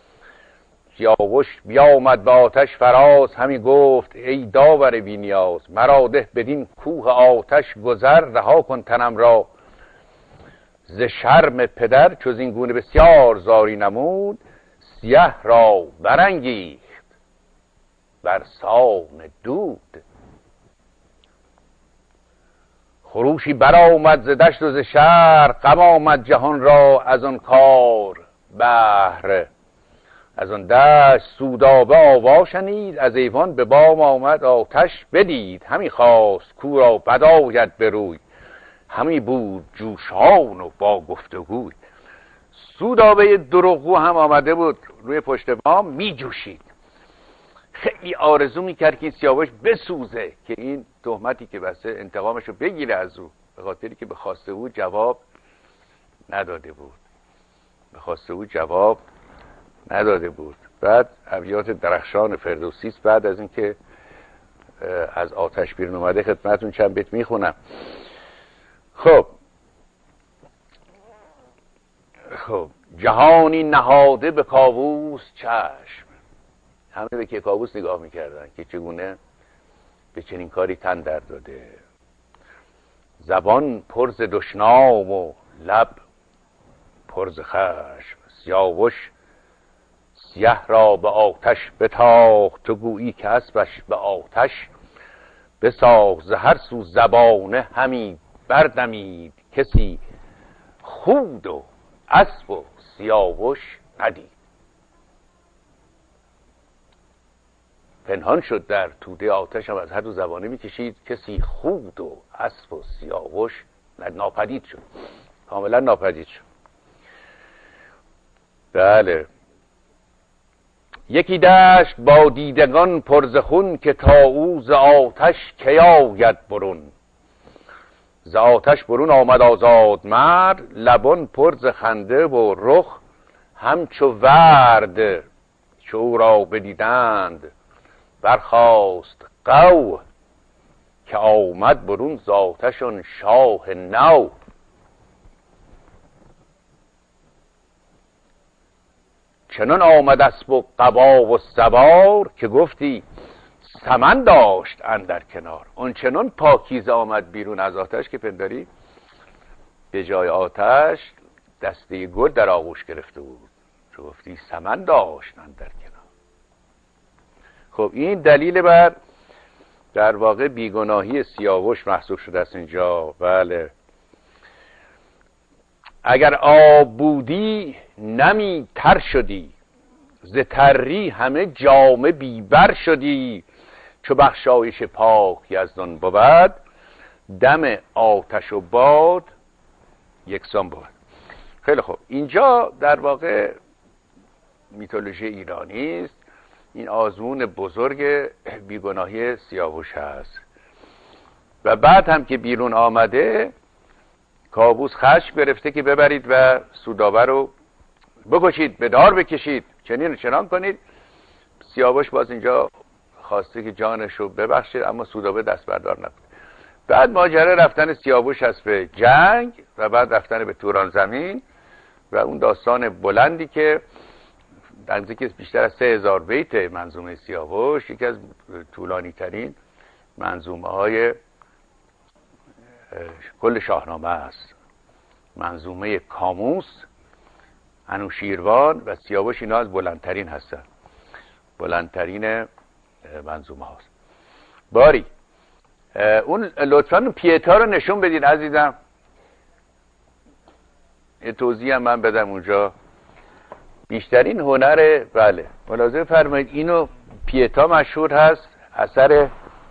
سیاوش بیامد به آتش فراز، همی گفت ای داور بی نیاز. مرا ده بدین کوه آتش گذر، رها کن تنم را ز شرم پدر. چو این گونه بسیار زاری نمود، سیه را برانگیخت بر سان دود. خروشی برآمد ز دشت و ز شهر، غم آمد جهان را از آن کار بهر. از آن دشت سودابه آوا شنید، از ایوان به بام آمد آتش بدید. همی خواست کو را بد آید به روی، همی بود جوشان و با گفتگوی. سودابه دروغگو هم آمده بود روی پشت بام می جوشید. خیلی آرزو میکرد که این سیاوش بسوزه، که این تهمتی که بسته انتقامشو بگیره از او، به خاطری که به خواسته او جواب نداده بود. بعد ابیات درخشان فردوسی است بعد از اینکه از آتش بیرون اومده خدمتتون چند بیت میخونم. خب جهانی نهاده به کاووس چشم. همه به که کاووس نگاه میکردن که چگونه به چنین کاری تن در داده. زبان پر ز دشنام و لب پر ز خشم، سیاوش سیه را به آتش بتاخت. تو گویی که اسبش به آتش بساخت. ز هر سو زبانه همی بردمید، کسی خود و اسب و سیاوش ندید. پنهان شد در توده آتش، هم از هر دو زبانه میکشید. کسی خود و اسب و سیاوش ناپدید شد، کاملا ناپدید شد. بله. یکی دشت با دیدگان پر ز خون، که تا او ز آتش کی آید برون. ز آتش برون آمد آزاد مرد، لبان پر ز خنده و رخ همچو ورد. چو او را بدیدند برخاست غو، که آمد برون ز آتش آن شاه نو. چنان آمد اسب و قبا و سوار، که گفتی سمن داشت اندر کنار. اون چنان پاکیزه آمد بیرون از آتش که پنداری به جای آتش دسته گل در آغوش گرفته بود. چو گفتی سمن داشت اندر کنار. خب این دلیل بر در واقع بیگناهی سیاوش محسوب شده است اینجا. بله. اگر آب بودی نمی تر شدی، ز تری همه جامه بیبر شدی. چو بخشایش پاک یزدان بود، دم آتش و باد یکسان بود. خیلی خوب. اینجا در واقع میتولوژی ایرانی است. این آزمون بزرگ بیگناهی سیاوش هست. و بعد هم که بیرون آمده، کاووس خشم گرفته که ببرید و سودابه رو بکشید، به دار بکشید، چنین و چنان کنید. سیاوش باز اینجا خواسته که جانش رو ببخشید، اما سودابه دست بردار نبود. بعد ماجرا رفتن سیاوش هست به جنگ و بعد رفتن به توران زمین و اون داستان بلندی که در نزدیک بیشتر از 3000 بیت منظومه سیاوش، یکی از طولانی ترین منظومه های کل شاهنامه است. منظومه کاموس، انوشیروان و سیاوش اینا از بلندترین هستن، بلندترین منظومه هاست. باری اون لطفاً پیتا رو نشون بدید عزیزم. توضیح هم من بدم اونجا. بیشترین هنر، بله ملاحظه فرمایید، اینو پیتا مشهور هست، اثر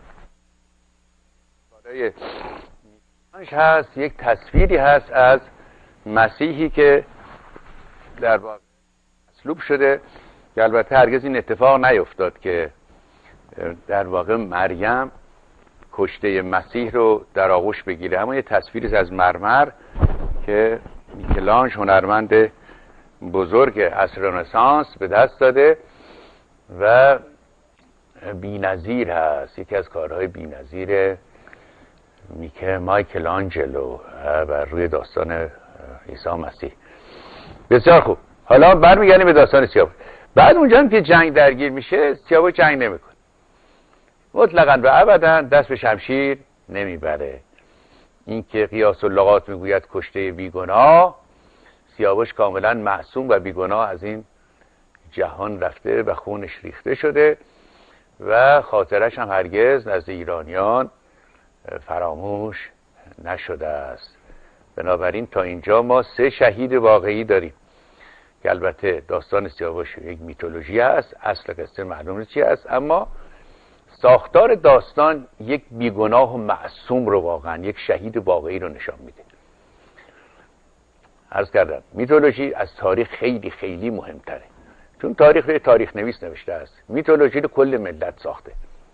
هست، یک تصویری هست از مسیحی که در واقع مصلوب شده، که البته هرگز این اتفاق نیفتاد که در واقع مریم کشته مسیح رو در آغوش بگیره، اما یه تصویری از مرمر که میکلانژ هنرمند بزرگ عصر رنسانس به دست داده و بی‌نظیر هست، یکی از کارهای بی‌نظیر مایکلانجلو بر روی داستان عیسی مسیح. بسیار خوب، حالا برمیگردیم به داستان سیاوش. بعد اونجا هم که جنگ درگیر میشه، سیاوش جنگ نمیکنه، مطلقاً و ابداً دست به شمشیر نمیبره. این که قیاس اللغات میگوید کشته بیگناه، سیاوش کاملا معصوم و بیگناه از این جهان رفته و خونش ریخته شده و خاطرش هم هرگز نزد ایرانیان فراموش نشده است. بنابراین تا اینجا ما 3 شهید واقعی داریم که البته داستان سیاوش یک میتولوژی است، اصل قصه معلوم نیست چی است، اما ساختار داستان یک بیگناه و معصوم رو واقعا، یک شهید واقعی رو نشان میده. عرض کردم میتولوژی از تاریخ خیلی خیلی مهمتره، چون تاریخ نویس نوشته است، میتولوژی رو کل ملت ساخته.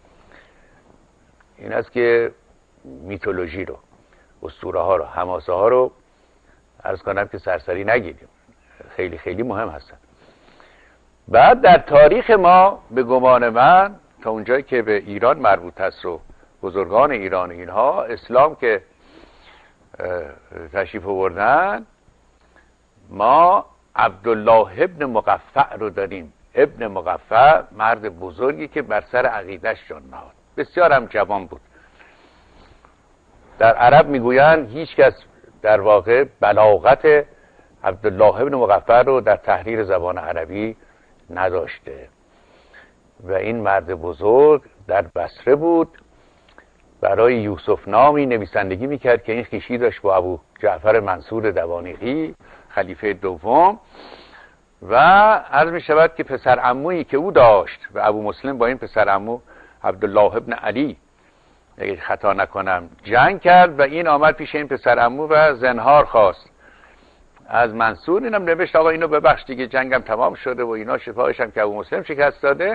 این است که میتولوژی رو، اسطوره ها رو، حماسه ها رو عرض کنم که سرسری نگیریم، خیلی خیلی مهم هستن. بعد در تاریخ ما به گمان من تا اونجایی که به ایران مربوط است و بزرگان ایران اینها، اسلام که تشریف آوردن، ما عبدالله ابن مقفع رو داریم. ابن مقفع مرد بزرگی که بر سر عقیدش جان نهاد، بسیار هم جوان بود. در عرب میگویند هیچ کس در واقع بلاغت عبدالله ابن مقفع رو در تحریر زبان عربی نداشته و این مرد بزرگ در بصره بود، برای یوسف نامی نویسندگی میکرد که این خویشی داشت با ابو جعفر منصور دوانیقی خلیفه دوم، و عرض می شود که پسر عمویی که او داشت و ابو مسلم با این پسر عمو عبدالله ابن علی، اگه خطا نکنم، جنگ کرد و این آمد پیش این پسر عمو و زنهار خواست از منصور. اینم نوشت آقا اینو ببخش دیگه، جنگم تمام شده و اینا، شفاهش هم که ابو مسلم شکست داده،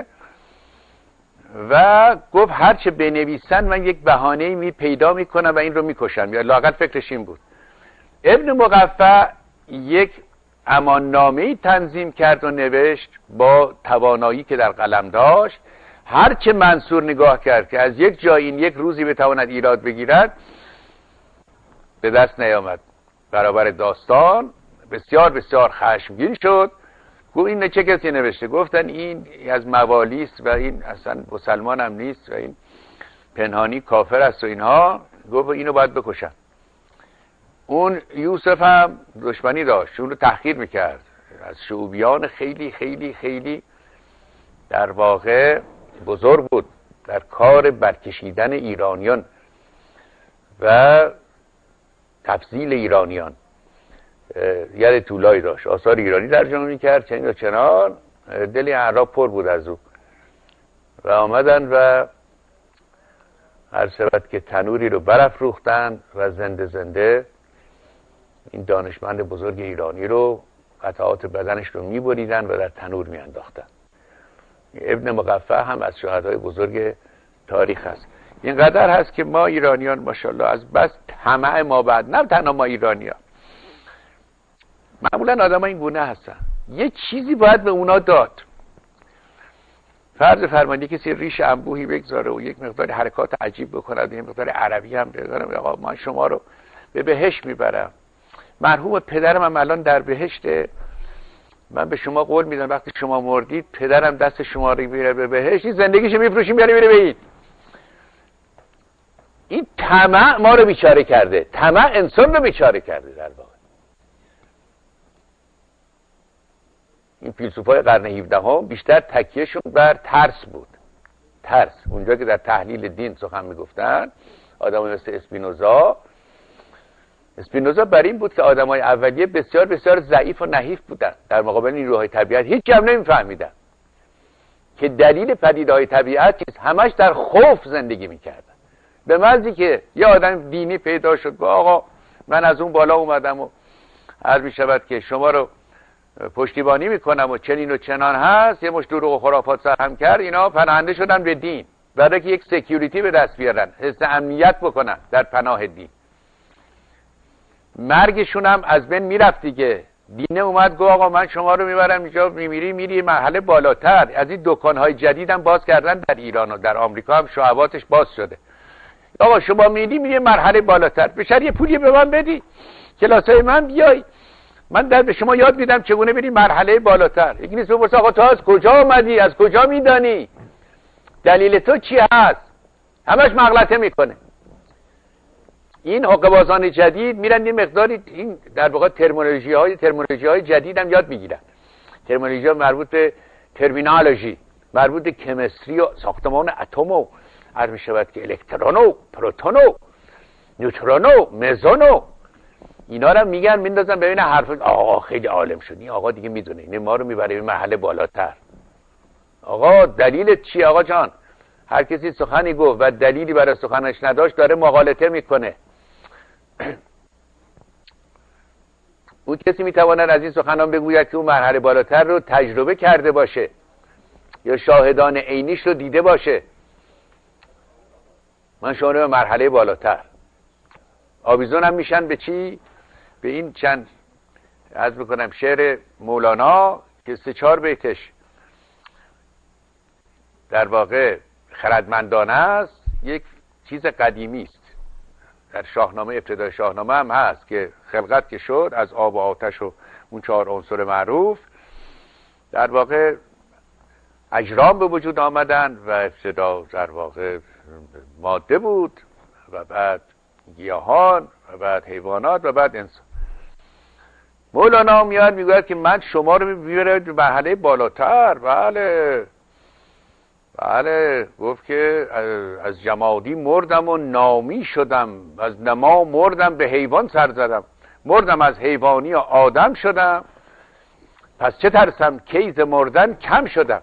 و گفت هرچه بنویسن من یک بهانه‌ای پیدا میکنم و این رو میکشم، یا لااقل فکرش این بود. ابن مقفع یک اماننامه‌ای تنظیم کرد و نوشت با توانایی که در قلم داشت. هرچه منصور نگاه کرد که از یک جای این یک روزی بتواند ایراد بگیرد، به دست نیامد. برابر داستان بسیار بسیار خشمگین شد، گفت این چه کسی نوشته؟ گفتن این از موالیست و این اصلا مسلمان هم نیست و این پنهانی کافر است و اینها. گفت اینو باید بکشن. اون یوسف هم دشمنی داشت، اون رو تحقیر میکرد، از شعوبیان خیلی خیلی خیلی در واقع بزرگ بود در کار برکشیدن ایرانیان و تفضیل ایرانیان. ید طولایی داشت، آثار ایرانی ترجمه میکرد، چنین و چنان. دل اعراب پر بود از او و آمدن و هر شود که تنوری رو برافروختن و زنده زنده این دانشمند بزرگ ایرانی رو، قطعات بدنش رو میبریدن و در تنور میانداختن. ابن مقفع هم از شهدای بزرگ تاریخ هست. اینقدر هست که ما ایرانیان ماشاءالله از بس طمع ما، بعد نه تنها ما ایرانیان، معمولا آدم ها این گونه هستن، یه چیزی باید به اونا داد. فرض فرمانی کسی ریش انبوهی بگذاره و یک مقدار حرکات عجیب بکند، یک مقدار عربی هم بگذارم، آقا من شما رو به بهشت میبرم، مرحوم پدرم هم الان در بهشته، من به شما قول میدم وقتی شما مردید پدرم دست شما رو میبره به بهشت، زندگیشو میفروشیم میره به این طمع ما رو بیچاره کرده، طمع انسان رو بیچاره کرده. در واقع این فیلسوفای قرن 17 هم بیشتر تکیهشون بر ترس بود. ترس، اونجا که در تحلیل دین سخن میگفتن، آدم مثل اسپینوزا اسپینوزا بر این بود که آدمای اولیه بسیار بسیار ضعیف و نحیف بودن در مقابل نیروهای طبیعت. هیچ هم نمیفهمیدن که دلیل پدیده‌های طبیعت چیست، همش در خوف زندگی میکردن. به محضی که یه آدم دینی پیدا شد با آقا من از اون بالا اومدم و عرض می شود که شما رو پشتیبانی میکنم و چنین و چنان هست، یه مش دروغ و خرافات سرهم کرد، اینا پناهنده شدن به دین برای که یک سکیوریتی به دست بیارن، حس امنیت بکنن در پناه دین. مرگشون هم از بین میرفت دیگه. دینه اومد گفت آقا من شما رو میبرم اینجا، میری مرحله بالاتر. از این دکانهای جدید هم باز کردن در ایران و در آمریکا هم شعباتش باز شده. آقا شما میری مرحله بالاتر، بشر یه پولی به من بدی کلاسای من بیای، من به شما یاد میدم چگونه بری مرحله بالاتر. یکی نیست بپرس آقا تو از کجا آمدی، از کجا میدانی، دلیل تو چی هست، همش مغلطه میکنه. این حقه‌بازان جدید میرن یه مقداری این در واقع ترمینولوژی های جدید هم یاد میگیرن. ترمینولوژی ها مربوط به ترمینولوژی، مربوط به کیمستری و ساختمان اتم و عرض میشود که الکترون و پروتون و نیوترون و مزون و اینا رو میگن میندازن ببینن حرف آقا خیلی عالم شد، این آقا دیگه میدونه، این ما رو میبره به محله بالاتر. آقا دلیلت چی آقا جان؟ هر کسی سخنی گفت و دلیلی برای سخنش نداشت داره مغالطه میکنه. اون کسی میتواند از این سخنان بگوید که اون مرحله بالاتر رو تجربه کرده باشه یا شاهدان عینیش رو دیده باشه. من شما رو به مرحله بالاتر آویزون هم میشن به چی؟ به این چند عرض بکنم شعر مولانا که 3-4 بیتش در واقع خردمندانه است، یک چیز قدیمی است. در شاهنامه، ابتدای شاهنامه هم هست که خلقت که شد از آب و آتش و اون 4 عنصر معروف، در واقع اجرام به وجود آمدن و ابتدا در واقع ماده بود و بعد گیاهان و بعد حیوانات و بعد انسان. مولانا میاد میگوید که من شما رو میبرم به مرحله بالاتر. بله گفت که از جمادی مردم و نامی شدم، از نما مردم به حیوان سر زدم، مردم از حیوانی و آدم شدم، پس چه ترسم کیز مردن کم شدم.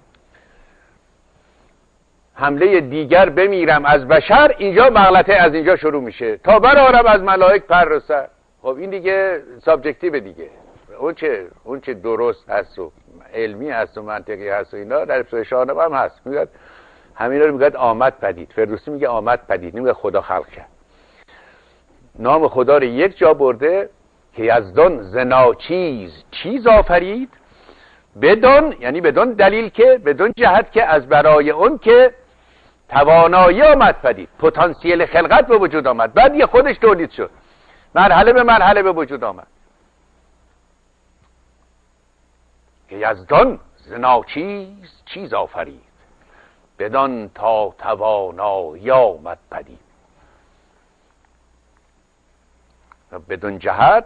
حمله دیگر بمیرم از بشر، اینجا مغلطه از اینجا شروع میشه، تا برآرم از ملائک پر و سر. خب این دیگه سابجکتیو دیگه، اون چه درست هست و علمی هست و منطقی هست و اینا در ابتدای شاهنامه هم هست. میگه همین رو میگه آمد پدید. فردوسی میگه آمد پدید، نمیگه خدا خلق کرد. نام خدا رو یک جا برده که یزدان زناچیز چیز آفرید، بدون یعنی بدون دلیل که بدون جهت که از برای اون که توانایی آمد پدید، پتانسیل خلقت به وجود آمد، بعد یه خودش تولید شد، مرحله به مرحله به وجود آمد. که یزدان زناچیز چیز آفرید، بدان تا توانایی آمد پدید. بدون جهت،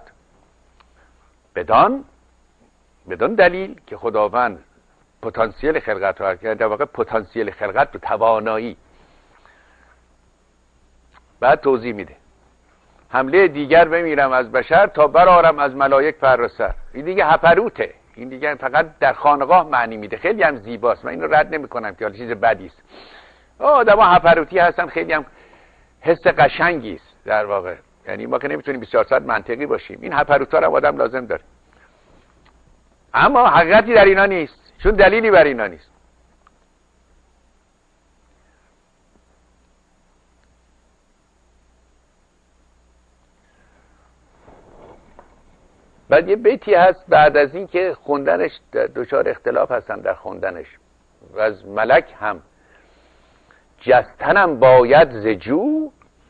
بدون دلیل که خداوند پتانسیل خلقت رو کرد، در واقع پتانسیل خلقت به توانایی. بعد توضیح میده حمله دیگر بمیرم از بشر، تا برآرم از ملائک پر و سر. این دیگه هپروته، این دیگه فقط در خانقاه معنی میده. خیلی هم زیباست، من اینو رد نمی کنم که حالا چیز بدی است. آدم‌ها هپروتی هستن، خیلی هم حس قشنگی است در واقع. یعنی ما که نمیتونیم 24 ساعت منطقی باشیم، این هپروتا رو آدم لازم داره. اما حقیقتی در اینا نیست، چون دلیلی بر اینا نیست. بعد یه بیتی هست بعد از این که خوندنش دچار اختلاف هستن در خوندنش، و از ملک هم جستنم باید زجو،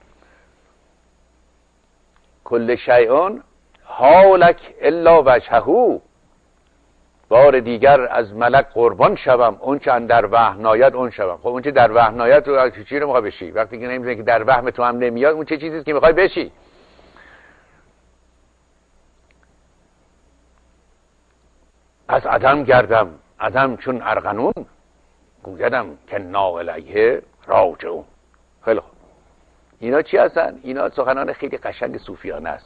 کل شیئون حالک الا وجههو. بار دیگر از ملک قربان شوم، اون چه در وهم ناید اون شوم. خب اون چه در وهم ناید تو چی رو میخوای بشی؟ وقتی که نمیدونی که در وهم تو هم نمیاد، اون چه چیزیست که میخوای بشی؟ از عدم گردم عدم چون ارغنون، گویدم که نا الیه راجعون. خیلی خوب، اینا چی هستن؟ اینا سخنان خیلی قشنگ صوفیانه است.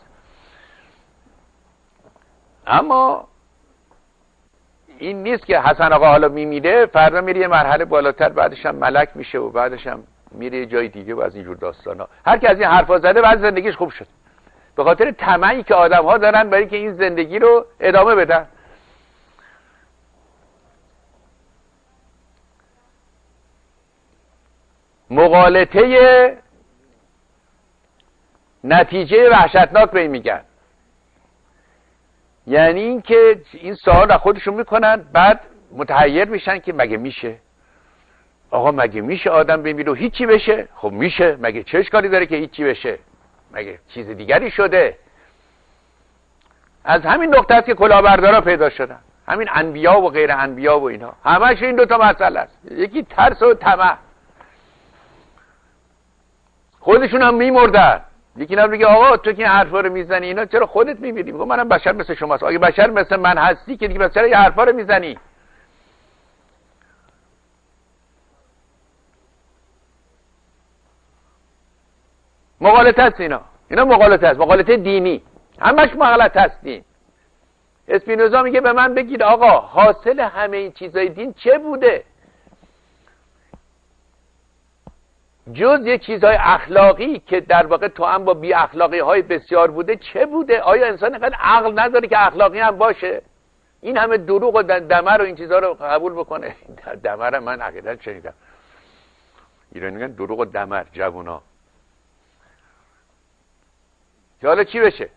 اما این نیست که حسن آقا حالا میمیره فردا میره یه مرحله بالاتر، بعدش هم ملک میشه و بعدش هم میره جای دیگه و از اینجور داستانا. هر کی از این حرفا زده بعد زندگیش خوب شد، به خاطر طمعی که آدم‌ها دارن برای که این زندگی رو ادامه بدن. مغالطه نتیجه وحشتناک به این میگن. یعنی این که این سوال را خودشون میکنن، بعد متحیر میشن که مگه میشه؟ آقا مگه میشه آدم بمیره و هیچی بشه؟ خب میشه، مگه چه اشکالی داره که هیچی بشه؟ مگه چیز دیگری شده؟ از همین نقطه است که کلاهبردارا پیدا شدن، همین انبیا و غیر انبیا و اینا، همش این دوتا مسئله است، یکی ترس و طمع. خودشون هم میمردن. یکی نه میگه آقا تو که این حرفا رو میزنی اینا چرا خودت میمیری؟ میگه منم بشر مثل شماست. اگه بشر مثل من هستی که دیگه بس چرا این حرفا رو میزنی؟ مغالطه است اینا مغالطه است، مغالطه دینی، همش مغالطه است. دین اسپینوزا میگه به من بگید آقا حاصل همه این چیزای دین چه بوده؟ جز یک چیزهای اخلاقی که در واقع توأم با بی اخلاقی های بسیار بوده چه بوده؟ آیا انسان اینقدر عقل نداره که اخلاقی هم باشه؟ این همه دروغ و دمر و این چیزها رو قبول بکنه؟ دمر من عقیدت شنیدم ایرانی میگن دروغ و دمر جوونا. که حالا چی بشه؟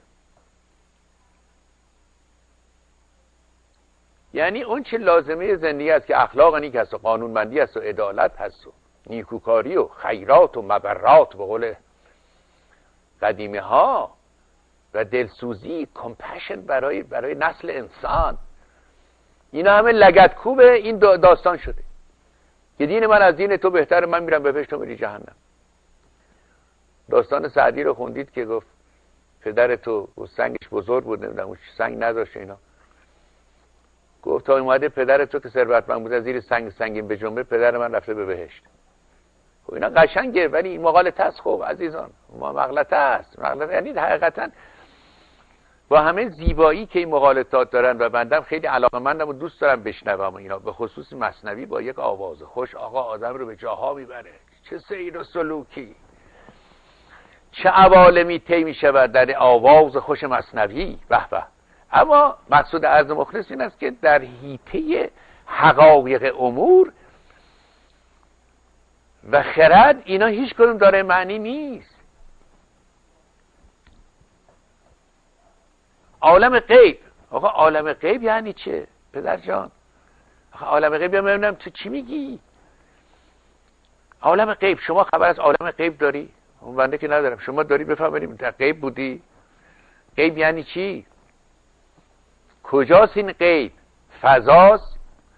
یعنی اون چه لازمه زندگی است که اخلاق نیک است و قانونمندی است و عدالت هست و نیکوکاری و خیرات و مبرات به قول قدیمی ها و دلسوزی، کمپشن برای نسل انسان، اینا همه لگدکوب این داستان شده که دین من از دین تو بهتره، من میرم به بهشت تو میری جهنم. داستان سعدی رو خوندید که گفت پدر تو سنگش بزرگ بود، نمیدونم سنگ نداشت اینا، گفت تا اومده پدر تو که ثروتمند بود از زیر سنگین به جنبه، پدر من رفته به بهشت. خب اینا قشنگه ولی این مغالطه است. خب عزیزان ما مغالطه است، مغالطه یعنی حقیقتا با همه زیبایی که این مغالطات دارن و بندم خیلی علاقه‌مندم و دوست دارم بشنوم اینا، به خصوص مثنوی با یک آواز خوش آقا آدم رو به جاها میبره، چه سیر و سلوکی، چه عوالمی طی میشود در آواز خوش مثنوی. به به. اما مقصود عرض مخلص این است که در حیطه حقایق امور و خرد اینا هیچ کدوم داره معنی نیست. عالم غیب، آقا عالم غیب یعنی چه پدر جان؟ آقا عالم غیب یا میبینم تو چی میگی؟ عالم غیب، شما خبر از عالم غیب داری؟ اون بنده که ندارم، شما داری بفهمیم در غیب بودی؟ غیب یعنی چی؟ کجاست این غیب؟ فضاست؟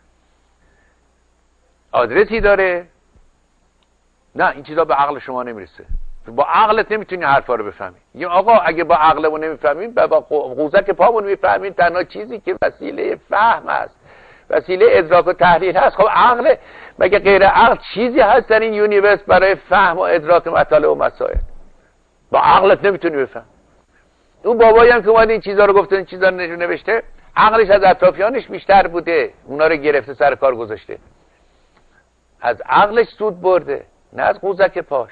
آدرسی داره؟ نه این چیزا به عقل شما نمیرسه، با عقلت نمیتونی حرفا رو بفهمی. یا آقا اگه با عقلمون نمیفهمیم با قوزک پامون میفهمیم، تنها چیزی که وسیله فهم است، وسیله ادراک و تحلیل هست. خب عقل مگه غیر عقل چیزی هست در این یونیورس برای فهم و ادراک مطالب و مسائل؟ با عقلت نمیتونی بفهم. اون بابایی هم که اومده این چیزا رو گفته، این چیزا رو نوشته، عقلش از اطرافیانش بیشتر بوده، اونا رو گرفته سر کار گذاشته، از عقلش سود برده نه از قوزک پاش.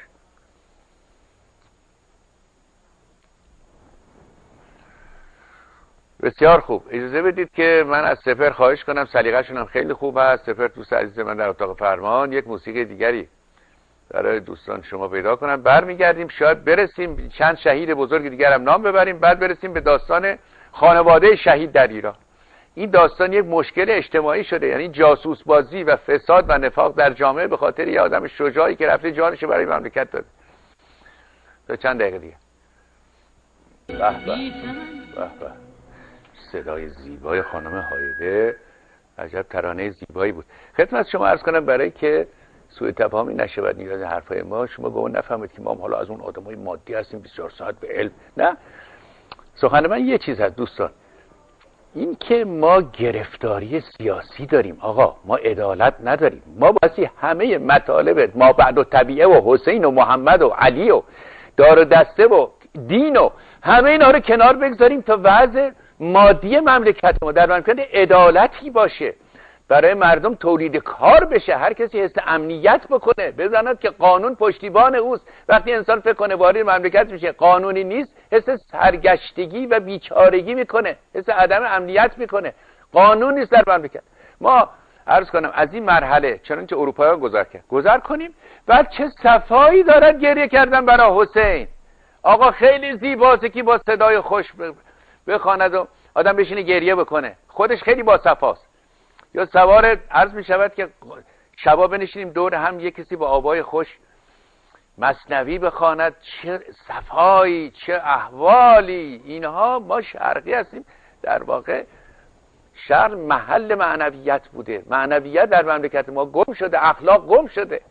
بسیار خوب. اجازه بدید که من از سپر خواهش کنم، سلیقه‌شون هم خیلی خوب هست. سپر دوست عزیز من در اتاق فرمان یک موسیقی دیگری برای دوستان شما پیدا کنم، برمیگردیم شاید برسیم چند شهید بزرگ دیگر هم نام ببریم، بعد برسیم به داستان خانواده شهید در ایران. این داستان یک مشکل اجتماعی شده، یعنی جاسوس بازی و فساد و نفاق در جامعه به خاطر یه آدم شجاعی که رفته جانش برای مملکت داده. تا چند دقیقه دیگه. به به به به، صدای زیبای خانم هایده، عجب ترانه زیبایی بود. خدمت شما عرض کنم برای که سوء تفاهمی نشه بعد نیاز حرفای ما شما گمان نفهمید که ما حالا از اون آدمای مادی هستیم 24 ساعت به علم. نه، سخن من یه چیز هست دوستان، این که ما گرفتاری سیاسی داریم آقا، ما عدالت نداریم، ما باید همه مطالب ما بعد و طبیعه و حسین و محمد و علی و دار و دسته و دین و همه اینا رو کنار بگذاریم تا وضع مادی مملکت ما در مملکت عدالتی باشه، برای مردم تولید کار بشه، هر کسی حس امنیت بکنه، بداند که قانون پشتیبان اوست. وقتی انسان فکر کنه وارد مملکت میشه قانونی نیست، حس سرگشتگی و بیچارگی میکنه، حس عدم امنیت میکنه. قانون نیست در مملکت. ما عرض کنم از این مرحله چنانچه اروپایی‌ها گذر کنیم. بعد چه صفایی دارد گریه کردن برای حسین. آقا خیلی زیباست که با صدای خوش بخواند و آدم بشینه گریه بکنه، خودش خیلی با صفاست. یا سوار عرض می شود که شبا بنشینیم دور هم یک کسی با آوای خوش مثنوی بخواند، چه صفایی، چه احوالی. اینها ما شرقی هستیم، در واقع شرق محل معنویت بوده، معنویت در مملکت ما گم شده، اخلاق گم شده.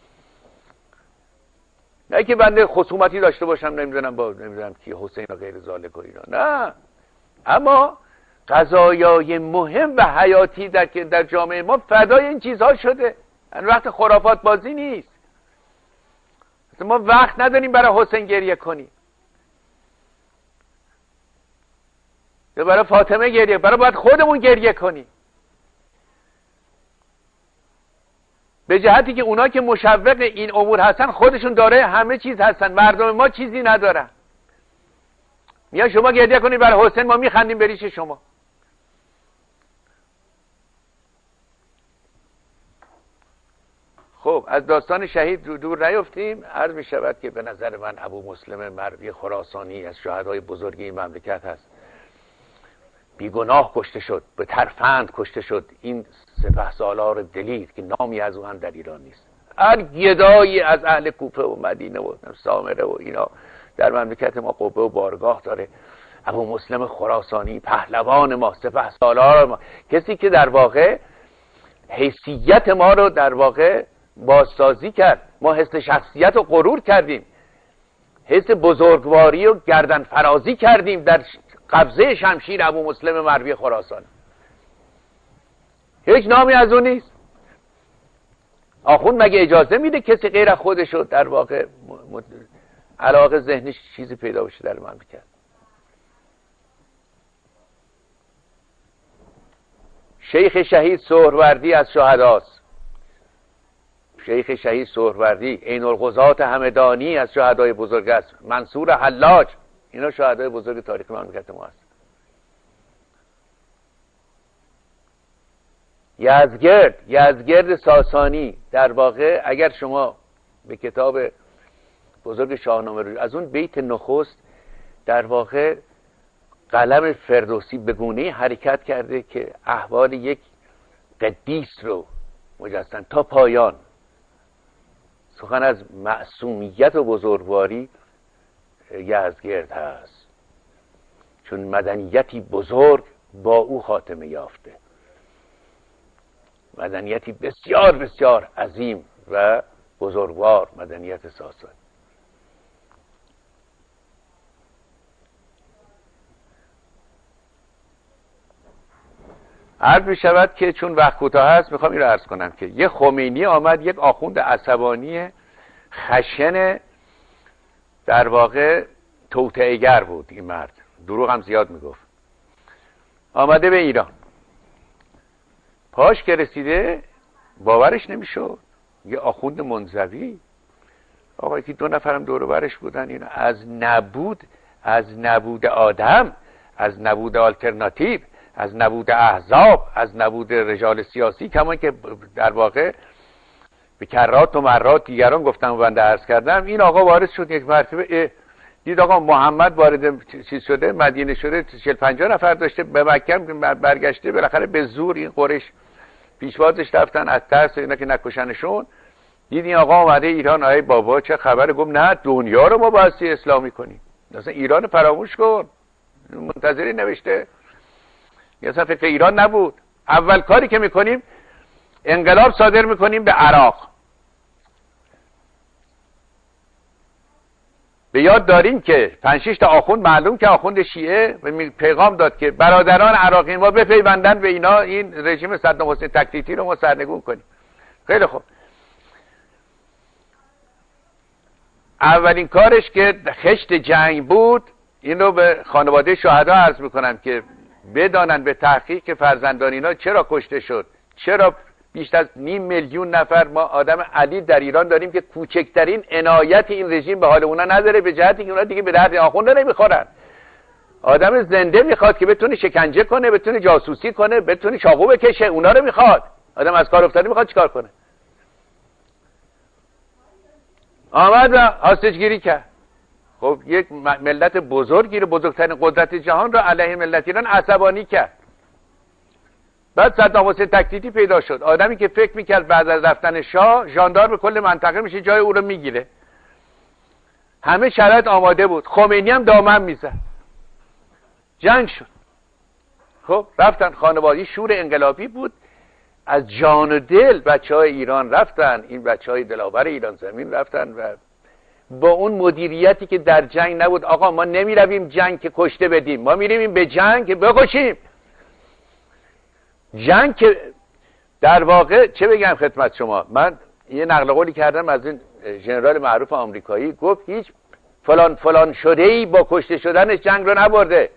نه که بنده خصومتی داشته باشم نمیدونم کی حسین و غیر ذالک و اینا، نه، اما قضایای مهم و حیاتی در جامعه ما فدای این چیزها شده. وقت خرافات بازی نیست. ما وقت نداریم برای حسین گریه کنیم، یا برای فاطمه گریه، باید خودمون گریه کنیم. به جهتی که اونا که مشوق این امور هستن خودشون داره همه چیز هستن، مردم ما چیزی ندارن. میان شما گریه کنید برای حسین، ما میخندیم به ریش شما. خب از داستان شهید دور نیفتیم. عرض می شود که به نظر من ابو مسلم مروی خراسانی از شهدای بزرگی این مملکت هست. بیگناه کشته شد، به ترفند کشته شد. این سپهسالار دلیر که نامی از او هم در ایران نیست. هر گدایی از اهل کوفه و مدینه و سامره و اینا در مملکت ما قبه و بارگاه داره. ابو مسلم خراسانی پهلوان ما، سپهسالار ما، کسی که در واقع حیثیت ما رو در واقع بازسازی کرد. ما حس شخصیت رو غرور کردیم، حس بزرگواری و گردن فرازی کردیم در قبضه شمشیر ابو مسلم مروی خراسانی. هیچ نامی از اون نیست. آخوند مگه اجازه میده کسی غیر از خودشو در واقع علاقه ذهنش چیزی پیدا بشه در مملکت؟ شیخ شهید سهروردی از شهداست. شیخ شهید سهروردی عین القضات همدانی از شهدای بزرگ است. منصور حلاج، اینا شهدای بزرگ تاریخ مملکت ما است. یزدگرد ساسانی، در واقع اگر شما به کتاب بزرگ شاهنامه رو از اون بیت نخست در واقع قلم فردوسی به گونه‌ای حرکت کرده که احوال یک قدیس رو مجسم تا پایان. سخن از معصومیت و بزرگواری یزدگرد هست، چون مدنیتی بزرگ با او خاتمه یافته، مدنیتی بسیار بسیار عظیم و بزرگوار، مدنیت ساسانی. عرض می شود که چون وقت کوتاه هست میخوام این رو عرض کنم که یه خمینی آمد، یک آخوند عصبانی خشن در واقع توطئه‌گر بود. این مرد دروغ هم زیاد میگفت. آمده به ایران، پاش که رسیده باورش نمیشد. یه آخوند منزوی، آقایی که 2 نفرم دور و برش بودن، اینا از نبود آدم، از نبود آلترناتیو، از نبود احزاب، از نبود رجال سیاسی، کمان که در واقع به کرات و مرات دیگران گفتم و بنده عرض کردم، این آقا وارد شد یک مرتبه، دید آقا محمد وارد چیز شده، مدینه شده، 40-50 نفر داشته، به مکه برگشته، بالاخره به زور این قریش پیشوازش رفتن از ترس اینا که نکشنشون. دید این آقا اومده ایران، آی بابا چه خبره؟ گفت نه، دنیا رو ما باید اسلامی کنیم، مثلا ایران فراموش کن. منتظری نوشته، اصلا فکر ایران نبود. اول کاری که میکنیم انقلاب صادر میکنیم به عراق. به یاد داریم که 5-6 تا آخوند معلوم که آخوند شیعه پیغام داد که برادران عراقی ما بپیوندن به اینا، این رژیم صدام حسین تکتیکی رو ما سرنگون کنیم. خیلی خوب. اولین کارش که خشت جنگ بود، این رو به خانواده شهدا عرض میکنم که بدانن به تحقیق که فرزندان اینا چرا کشته شد، چرا بیشتر از 500,000 نفر ما آدم علی در ایران داریم که کوچکترین عنایت این رژیم به حال اونا نداره، به جهتی که اونا دیگه به درد آخونده نمیخورن. آدم زنده میخواد که بتونه شکنجه کنه، بتونه جاسوسی کنه، بتونه چاقو بکشه، اونا رو میخواد. آدم از کار افتاده میخواد چیکار کنه؟ آمد و هاستج گیری کرد. خب یک ملت بزرگی رو، بزرگترین قدرت جهان رو علیه ملت ایران عصبانی کرد. بعد صدام حسین تکتیکی پیدا شد، آدمی که فکر میکرد بعد از رفتن شاه ژاندارم کل منطقه میشه جای او رو میگیره. همه شرایط آماده بود، خمینی هم دامن میزد. جنگ شد. خب رفتن خانوادگی، شور انقلابی بود، از جان و دل بچهای ایران رفتن، این بچهای دلاور ایران زمین رفتن و با اون مدیریتی که در جنگ نبود. آقا ما نمیرویم جنگ که کشته بدیم، ما میریم به جنگ که بکشیم. جنگ که در واقع چه بگم خدمت شما، من یه نقل قولی کردم از این ژنرال معروف آمریکایی، گفت هیچ فلان فلان شده‌ای با کشته شدنش جنگ رو نبرده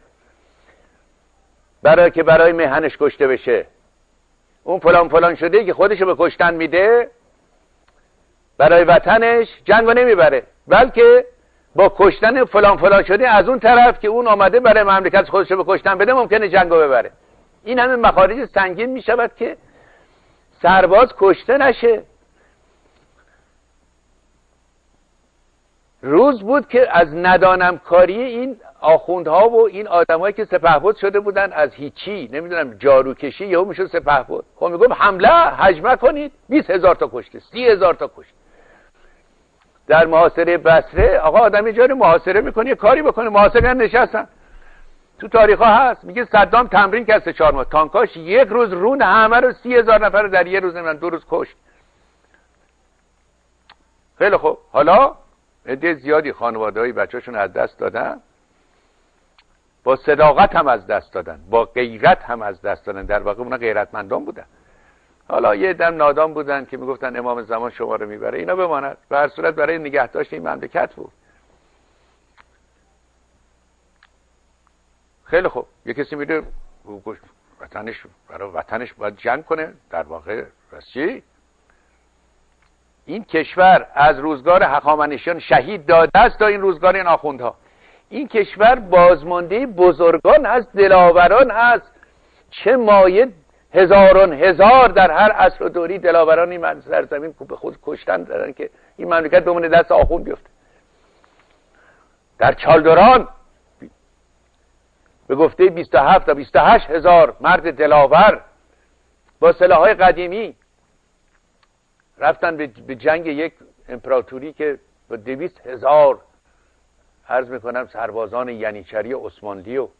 برای مهنش کشته بشه. اون فلان فلان شده‌ای که خودشو به کشتن میده برای وطنش جنگ رو نمیبره، بلکه با کشتن فلان فلان شده از اون طرف که اون آمده برای مملکت خودشو به کشتن بده ممکنه جنگ رو ببره. این همه مخارج سنگین می شود که سرباز کشته نشه. روز بود که از ندانم کاری این آخوندها و این آدمایی که سپهبد شده بودن از هیچی، نمیدونم جارو کشی یهو میشد سپهبد. خب میگم حمله هجمه کنید، 20,000 تا کشته، 30,000 تا کشته. در محاصره بصره آقا آدم یه جایی محاصره میکنه یه کاری بکنه، محاصره نشستن. تو تاریخ ها هست، میگه صدام تمرین کرد 3-4 ماه، تانکاش یک روز رون همه رو 30,000 نفر رو در یه روز نمیدونم 2 روز کشت. خیلی خوب، حالا عده زیادی خانواده‌های بچه‌شون از دست دادن، با صداقت هم از دست دادن، با غیرت هم از دست دادن. در واقع اونا غیرتمندان بودن. حالا یه دم نادان بودن که میگفتن امام زمان شما رو میبره، اینا بماند. به هر صورت برای نگهداشت این مملکت بود. خیلی خوب، یه کسی میره وطنش، برای وطنش باید جنگ کنه. در واقع راستی این کشور از روزگار هخامنشیان شهید داده است تا این روزگار این آخوندها. این کشور بازمانده بزرگان هست، دلاوران هست، چه مایه هزاران هزار در هر عصر و دوری دلاوران این سرزمین به خود کشتن دارن که این مملکت بمونه دست آخوند بیفته. در چالدوران به گفته 27 تا 28 هزار مرد دلاور با سلاح‌های قدیمی رفتن به جنگ یک امپراتوری که با 200,000 عرض میکنم سربازان ینیچری عثمانی و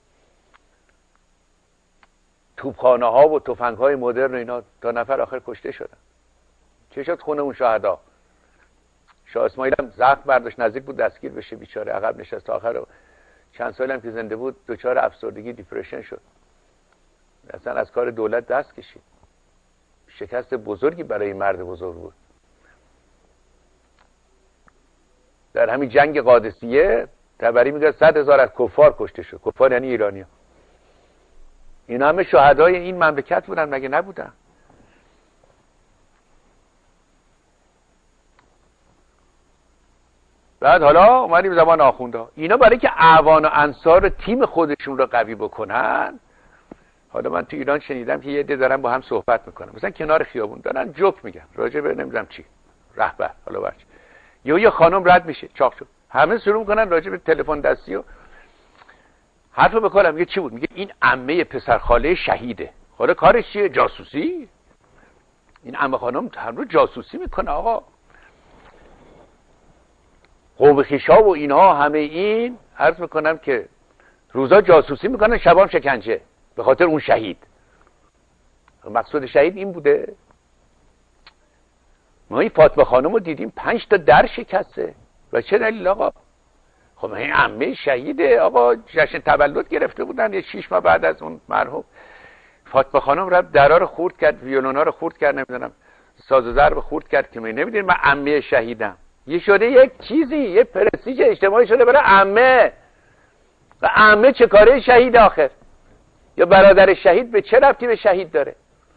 توپخانه ها و تفنگ های مدرن اینا، تا نفر آخر کشته شدن. چه شد خونه اون شهدا؟ شاه اسماعیل هم زخم برداشت، نزدیک بود دستگیر بشه، بیچاره عقب نشست تا آخر. چند سال هم که زنده بود دچار افسردگی دیپرشن شد، اصلا از کار دولت دست کشید. شکست بزرگی برای مرد بزرگ بود. در همین جنگ قادسیه تبری میگه 100,000 از کفار کشته شد. کفار یعنی ایرانی‌ها. اینا همه شهدای این مملکت بودن، مگه نبودن؟ بعد حالا اومدیم زمان آخونده. اینا برای که اعوان و انصار تیم خودشون رو قوی بکنن، حالا من تو ایران شنیدم که یه عده دارن با هم صحبت میکنن، مثلا کنار خیابون دارن جوک میگن راجع به نمیدونم چی، رهبر حالا برچ، یه خانم رد میشه چاق شد، همه شروع میکنن راجع به تلفن دستی و حرفو بکنم. میگه چی بود؟ میگه این عمه پسر خاله شهیده. حالا کارش چیه؟ جاسوسی. این عمه خانم هر روز جاسوسی میکنه. آقا قوم خیشا و اینها همه این عرض میکنم که روزا جاسوسی میکنن، شبام شکنجه به خاطر اون شهید. مقصود شهید این بوده. ما این فاطمه خانم رو دیدیم 5 تا در شکسته. و چه دلیل آقا؟ خب این عمه شهیده آقا، جشن تولد گرفته بودن یه 6 ماه بعد از اون مرحوم. فاطمه خانم رفت درا رو خورد کرد، ویولونا رو خورد کرد، نمیدونم ساز و ضرب خورد کرد که نمیدونید من عمه شهیدم. یه شده یک چیزی، یه پرستیژ اجتماعی شده برای عمه. و عمه چه کاره شهید آخر؟ یا برادر شهید به چه ربطی به شهید داره؟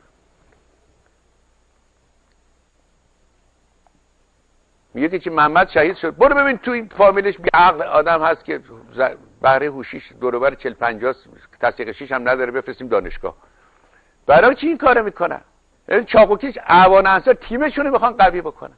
میگه که محمد شهید شد، برو ببین تو این فامیلش بی عقل آدم هست که بهره هوشیش دور و بر 40 50 تصدیق 6 هم نداره، بفرستیم دانشگاه. برای چی این کارو میکنن؟ این چاقوکیش اعوان انصار تیمشون رو میخوان قوی بکنن.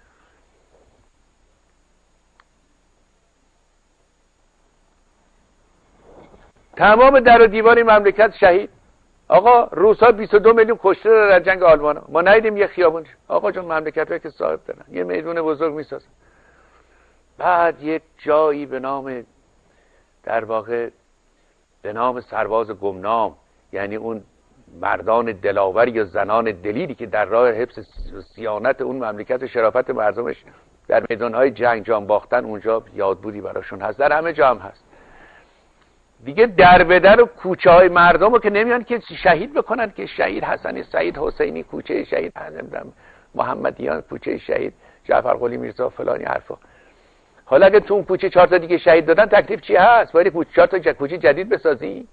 تمام در و دیوار مملکت شهید. آقا روسا 22 میلیون کشته در جنگ آلمان. ما ندیدیم یه خیابون. آقا جون مملکتایی که صاحب دارن یه میدون بزرگ میسازن. بعد یه جایی به نام در واقع به نام سرباز گمنام، یعنی اون مردان دلاور یا زنان دلیری که در راه حفظ صیانت اون مملکت و شرافت مردمش در میدانهای جنگ جان باختن، اونجا یادبودی براشون هست، در همه جا هم هست. دیگه در به در و کوچه های مردم رو که نمیان که شهید بکنن، که شهید حسن سعید حسینی کوچه شهید محمدیان کوچه شهید جعفر قلی میرزا فلانی حرفا. حالا اگه تو اون کوچه 4 تا دیگه شهید دادن تکلیف چی هست؟ باید کوچه 4 تا کوچه جدید بسازی؟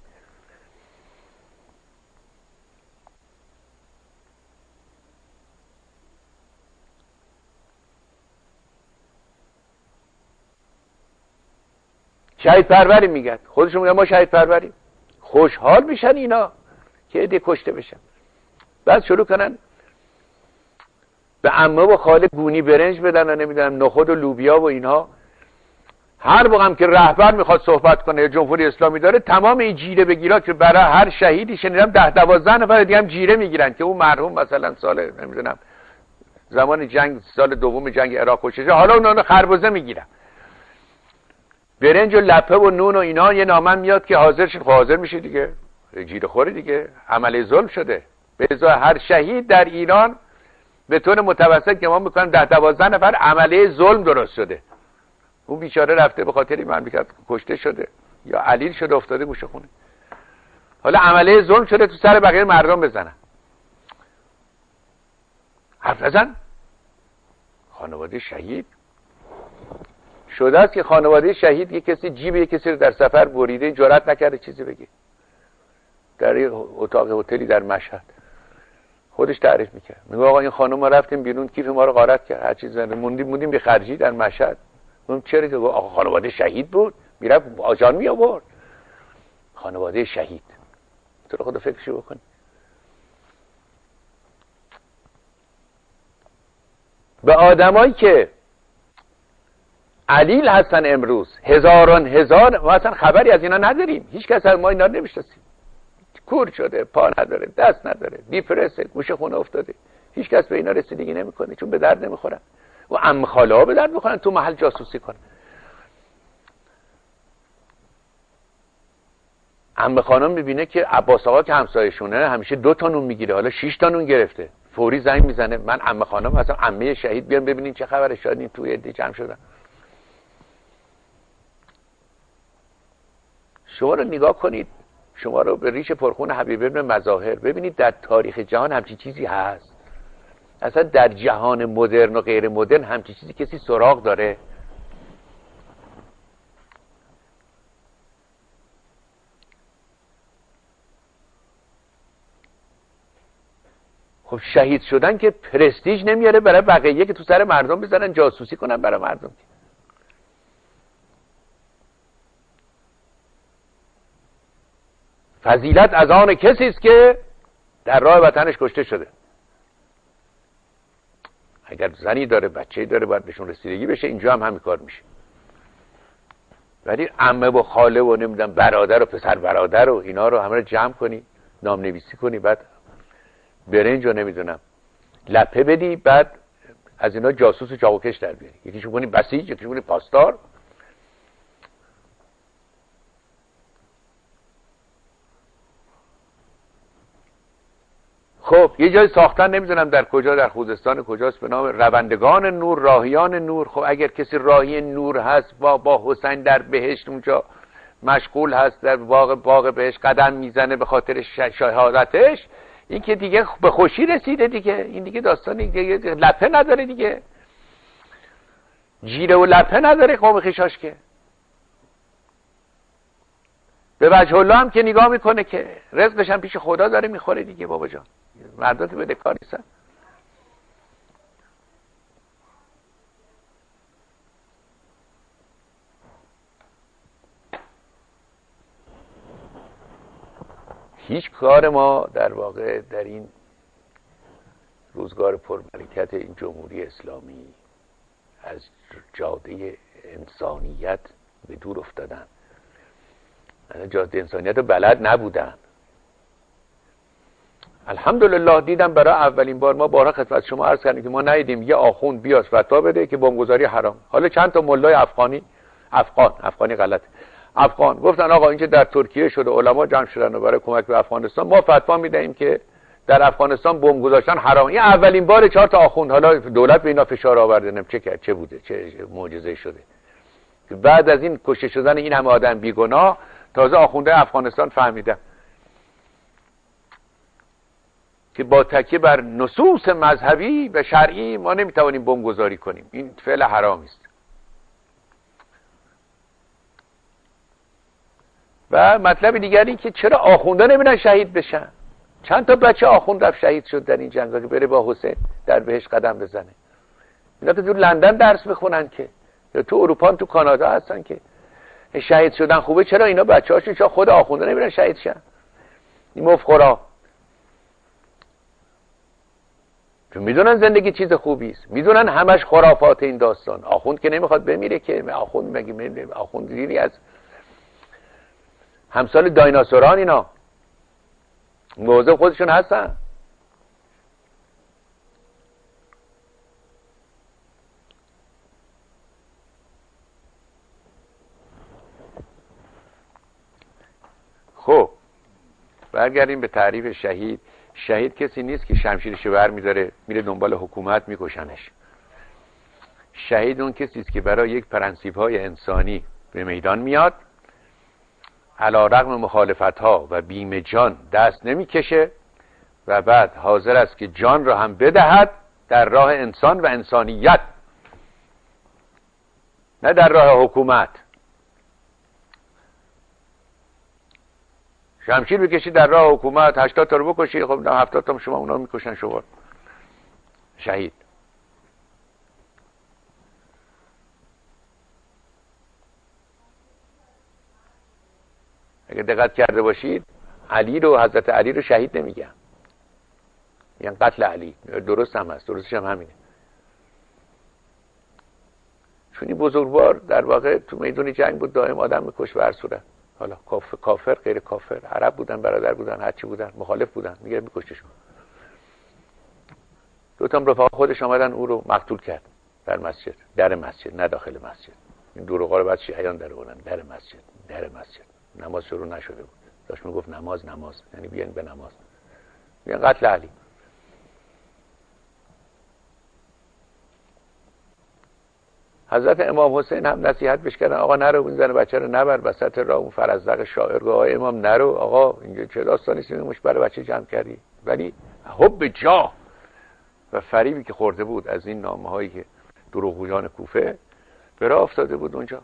شهید پروری میگن، خودشون میگن ما شهید پروریم. خوشحال میشن اینا که عده کشته بشن. بعد شروع کنن به عمه و خاله گونی برنج بدن و نمیدونم نخود و لوبیا و اینها. هر موقع هم که رهبر میخواد صحبت کنه یا جمهوری اسلامی داره، تمام این جیره بگیرا که برای هر شهیدی شنیدم 10-12 نفر دیگه هم جیره میگیرن که اون مرحوم مثلا سال نمیدونم زمان جنگ سال دوم جنگ عراق کشته، حالا اونا خربزه میگیرن. برنج و لپه و نون و اینا یه نامه میاد که حاضر شد، حاضر میشه دیگه، جیره خوری دیگه، عمل ظلم شده. به ازای هر شهید در ایران به طور متوسط که ما میکنیم 10-12 نفر عمله ظلم درست شده. اون بیچاره رفته به خاطر این مملکت کشته شده یا علیل شده افتاده گوشه خونه. حالا عمله ظلم شده تو سر بقیه مردم بزنن. حرف نزن. خانواده شهید شده است که خانواده شهید یه کسی جیب یه کسی رو در سفر بریده، جرئت نکرده چیزی بگه. در یه اتاق هتلی در مشهد خودش تعریف میکرد، میگه آقا این خانم ما رفتیم بیرون کیف ما رو غارت کرد، هر چیز موندیم به خرجی در مشهد. اون چرا که آقا خانواده شهید بود، میرفت آجان می آورد. خانواده شهید تو رو خود فکرشو بکن. به آدمایی که علیل هستن امروز هزاران هزار، ما اصلا خبری از اینا نداریم، هیچ کس از ما اینا نمیشناسیم. کور شده، پا نداره، دست نداره، دیپرسه، گوشه خونه افتاده، هیچ کس به اینا رسیدگی نمیکنه چون به درد نمیخورن. و عمه خاله ها به درد میخورن تو محل جاسوسی کنن. عمه خانم میبینه که عباس آقا که همسایه‌شونه همیشه 2 تا نون میگیره، حالا 6 تا نون گرفته، فوری زنگ میزنه من عمه خانم هستم، عمه شهید، بیان ببینین چه خبره، شاید این توی عده جمع شدن. شما رو نگاه کنید، شما رو به ریش پرخون حبیب ابن مظاهر ببینید، در تاریخ جهان همچین چیزی هست؟ اصلا در جهان مدرن و غیر مدرن همچین چیزی کسی سراغ داره؟ خب شهید شدن که پرستیژ نمیاره برای بقیه که تو سر مردم بزنن جاسوسی کنن برای مردم. فضیلت از آن کسی است که در راه وطنش کشته شده. اگر زنی داره بچه‌ای داره باید بهشون رسیدگی بشه، اینجا هم همین کار میشه. ولی عمه و خاله و نمیدونم برادر و پسر برادر و اینا رو همه رو جمع کنی، نام نویسی کنی، بعد برنج و نمیدونم لپه بدی، بعد از اینا جاسوس و چاقوکش در بیاری، یکیشون کنی بسیج، یکیشون کنی پاسدار. خب یه جای ساختن، نمیدونم در کجا، در خوزستان کجاست، به نام روندگان نور، راهیان نور. خب اگر کسی راهی نور هست با حسین در بهشت اونجا مشغول هست، در باغ بهشت قدم میزنه به خاطر شهادتش، این که دیگه به خوشی رسیده دیگه. این دیگه داستان دیگه لپه نداره دیگه، جیره و لپه نداره قوم خیشاش که. به وجه الله هم که نگاه میکنه که رزقش هم پیش خدا داره میخوره دیگه. بابا جان مردات بده کار نیستن. هیچ کار ما در واقع در این روزگار پربرکت این جمهوری اسلامی از جاده انسانیت به دور افتادن. جاده انسانیت رو بلد نبودن. الحمدلله دیدم برای اولین بار، ما بارها خدمت شما عرض کردیم که ما ندیدیم یه آخوند بیاد فتوا بده که بمبگذاری حرام. حالا چند تا ملای افغانی غلط، افغان گفتن آقا اینجا در ترکیه شده، علما جمع شدن و برای کمک به افغانستان ما فتوا میدهیم که در افغانستان بمب گذاشتن حرام. این اولین بار 4 تا آخوند، حالا دولت به اینا فشار آورده، نم چه کرد، چه بوده، چه معجزه شده که بعد از این کشته شدن این همه آدم بیگناه تازه آخونده افغانستان فهمیدن که با تکیه بر نصوص مذهبی و شرعی ما نمیتوانیم بمب گذاری کنیم. این فعل حرامی است. و مطلب دیگری که چرا آخونده نمیرن شهید بشن؟ چند تا بچه آخوند رفت شهید شد در این جنگا که بره با حسین در بهش قدم بزنه. اینا که تو لندن درس بخونن که، یا تو اروپا، تو کانادا هستن که شهید شدن خوبه. چرا اینا بچه‌هاشون چرا خود آخونده نمیرن شهید شن؟ این مفخورا چون میدونن زندگی چیز خوبی است، میدونن همش خرافات این داستان. آخوند که نمیخواد بمیره که، آخوند مگه آخوند دیری از همسال دایناسوران اینا موضوع خودشون هستن. خب برگردیم به تعریف شهید. شهید کسی نیست که شمشیرشو بر میداره میره دنبال حکومت میکشنش. شهید اون کسی است که برای یک پرنسیپ‌های انسانی به میدان میاد، علی‌رغم مخالفت‌ها و بیم جان دست نمیکشه و بعد حاضر است که جان را هم بدهد در راه انسان و انسانیت، نه در راه حکومت. شمشیر بکشی در راه حکومت 80 تا رو بکشی، خب 70 تا شما اونا میکشن شما. شهید اگه دقت کرده باشید علی رو، حضرت علی رو شهید نمیگن، یعنی قتل علی. درست هم هست، درستش هم همینه. چون این بزرگوار در واقع تو میدون جنگ بود، دائم آدم میکش به هر صورت. حالا کافر غیر کافر، عرب بودن، برادر بودن، هرچی بودن، مخالف بودن، میگه میکشتشون. دو تا رفقا خودش آمدن او رو مقتول کرد در مسجد، در مسجد، نه داخل مسجد. این دروغا رو بعد شیعیان در آوردن. در مسجد نماز شروع نشده بود، داشت میگفت نماز، یعنی بیان به نماز. بیان قتل علی. حضرت امام حسین هم نصیحت بهش کردن آقا نرو این زن بچه رو نبر وسط راه، اون فرزدق شاعرگاه های امام نرو آقا، اینجا چه داستانی است مش برای بچه جمع کردی؟ ولی حب جاه و فریبی که خورده بود از این نامه هایی که دروغگویان کوفه به راه افتاده بود اونجا.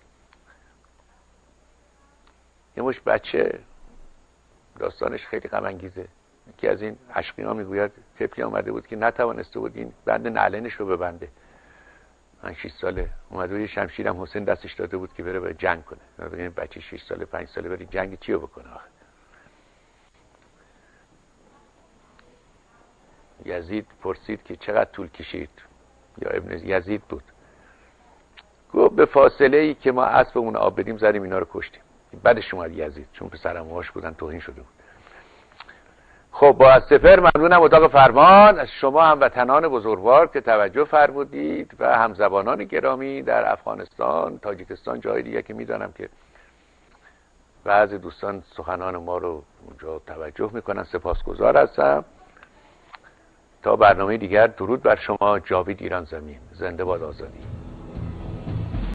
یه مش بچه داستانش خیلی غم انگیزه. یکی از این عشقی‌ها میگوید طفلی آمده بود که نتوانسته بود این بند نعلینش رو ببنده. 6 ساله اومده یه شمشیرم حسین دستش داده بود که بره به جنگ کنه. ببین بچه 6 ساله 5 ساله بره جنگ چیو بکنه آخه؟ یزید پرسید که چقدر طول کشید، یا ابن یزید بود، گفت به فاصله ای که ما اسبمون آب بدیم زدیم اینا رو کشتیم. بعدش اومد یزید چون پسرموهاش بودن توهین شده بود. خب با از سپر ممنونم اتاق فرمان از شما هموطنان بزرگوار که توجه فرمودید و همزبانان گرامی در افغانستان، تاجیکستان، جای دیگه که میدانم که بعضی دوستان سخنان ما رو اونجا توجه میکنن. سپاسگزار هستم. تا برنامه دیگر، درود بر شما. جاوید ایران زمین. زنده باد آزادی.